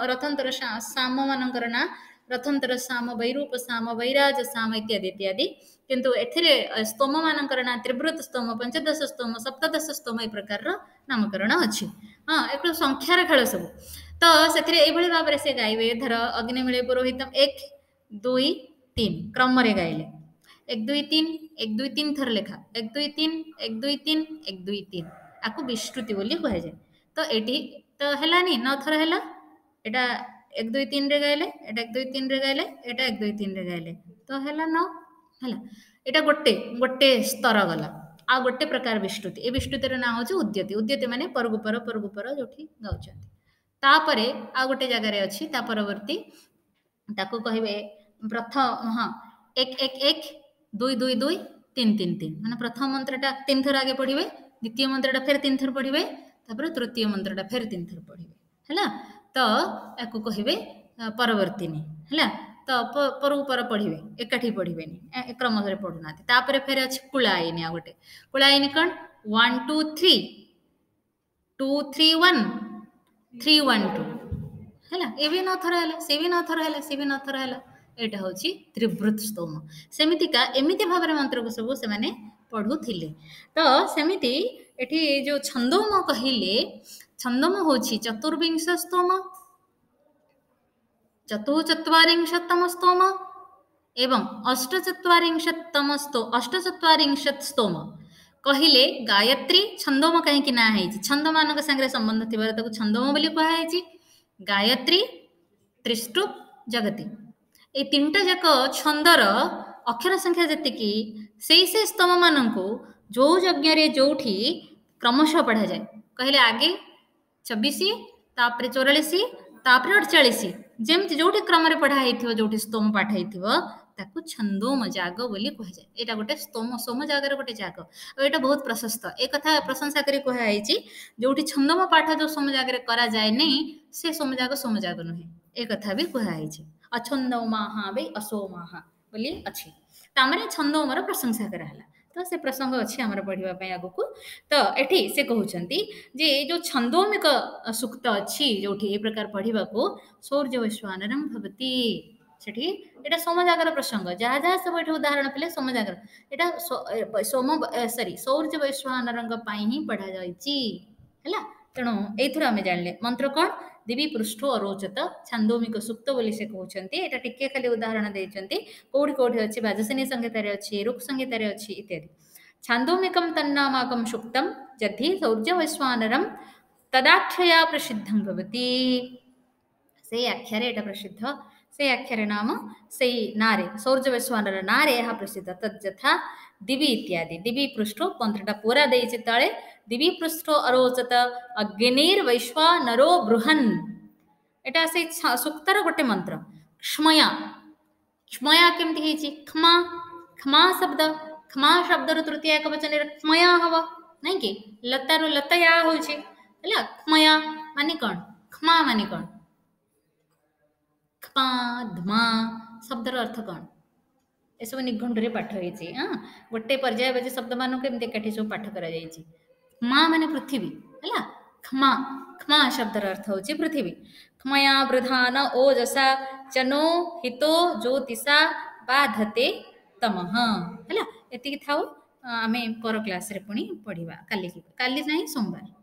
साम मानकर ना रथंतर साम वैरूप साम वैराज साम इत्यादि इत्यादि किंतु एथिरे स्तोम मानकर ना त्रिवृत स्तोम पंचदश स्तोम सप्तदश स्तोम ए प्रकार नामकरण अछि हां एक संख्यार खेल सब तो सेथिरे ए भली भाबरे से गाइबे धर अग्निमिळे पुरोहितम 1 2 3 क्रम रे गाइले 1 2 3 1 2 3 थर लेखा 1 2 3 1 2 3 1 2 3 आकु विस्तृति बोली कहे जाय तो एटी तो हेलानी न थर हेला एटा 1 2 3 रे गाइले एटा 1 2 3 रे गाइले एटा 1 2 3 रे गाइले तो हेला न हेला एटा गोटे स्तर गला आ गोटे प्रकार विस्तृति ए विस्तृति रे ना होची उद्यति माने परगुपर जोठी गाउचंती तापरे आ गोटे जगह रे अछि ता परवर्ती ताको कहबे प्रथम हां 1 1 1 2 2 2 3 3 3 माने प्रथम मंत्रटा 3 थर आगे पढ़िबे द्वितीय मंत्रटा फिर 3 थर पढ़िबे तापर तृतीय मंत्रटा फिर 3 थर पढ़िबे हैला तो एको कहबे परवर्तीनी हैला तो पर पढ़िबे एकाठी पढ़िबेनी क्रम रे पढ़ुनाते तापर फिर अछि कुलायिनी आ गोटे कुलायिनी कोन 1 2 3 2 3 1 3 1 2 हैला ए भी न थर हैला से भी न थर हैला से भी न थर हैला एटा होची त्रिवृत स्तोम सेमितिका एमिति भाबरे मंत्र को सब से माने पढुथिले तो सेमिति एठी जो छंदोम कहिले छंदोम होची चतुर्विंश स्तोम चतुश्चत्वारिंशत्तम स्तोम एवं अष्टचत्वारिंशत् स्तोम कहले गायत्री छंदोम कहीं ना है छंद मान संगे संबंध थी छंदोम बोली कहुई गायत्री त्रिष्टुप जगती ये तीनटा जाक छंदर अक्षर संख्या जी से स्तोम मान जो यज्ञ जो क्रमशः पढ़ा जाए कहले आगे 24 तापर 44 तापर 48 जमती जो क्रम पढ़ाई जो स्तोम पाठ हो छंदोम जाग बोली कह जाए यहाँ गोटे स्तोम सोम जागर गोटे जाग और यहाँ बहुत प्रशस्त एक कथा प्रशंसा करी कहुई जो छंदोम पाठ जो सोम जागर करा जाए नहीं से सोम जाग नुहे एक कथा भी कहुई अछंदोमाहा वे असोमाहा बोली अच्छी तामने छंदोमर प्रशंसा कराला तो से प्रसंग अच्छी आमर पढ़ापी आगक तो ये से कहते जे जो छंदोमिक सूक्त अच्छी जो ये प्रकार पढ़ा को शौर्य वैश्वानरम भवती सेठी एटा सोमजागर प्रसंग जहाँ जहाँ सब ये उदाहरण पे सोमजागर यहाँ सोम सॉरी शौर्य वैश्वानर ही पढ़ा जाए तेणु ये आम जाने मंत्र कौन दिवी पृष्ठ अरोचत छांदोमिक सूक्त बोली से कहते यहाँ टिके खाली उदाहरण देते कौटी कौटी अच्छी वाजसेनी संहितार अच्छी रुक् संहितार अच्छी इत्यादि छांदोमिकम तन्नामाकम सूक्तम जद्धि शौर्य वैश्वानरम तदाख्यया प्रसिद्धं भवति से आख्यारे एटा प्रसिद्ध से आख्यारे नाम से नारे शौर्य वैश्वानर नारे यह प्रसिद्ध तद्यथा दिवी इत्यादि दिवी पृष्ठ पंत्रटा पूरा देइछि तळे दिवी पृष्ठ अरोचत अग्निर्वैश्वानरो बृहन् एटा से सूक्तर गोटे मंत्र क्ष्मया क्ष्मया केमती हेछि क्षमा क्षमा शब्द तृतीय एक वचन क्षमया हव नहीं कि लतार लतया होछि हला क्षमया माने कौन क्षमा माने कौन क्षमा धमा शब्दर अर्थ कौन ये सब निघंटुरे पाठ होइछि गोटे पर्यायवाची शब्द मान केमती एकाठी सब पाठ करा जाइछि क्षमा माने पृथ्वी हला क्षमा क्षमा शब्दर अर्थ होछि पृथ्वी क्षमया वृधान ओजसा चनो हितो ज्योतिषा बाधते तमः हला एति थाउ आमे पर क्लास रे पुणी पढ़िबा काली नहीं सोमवार।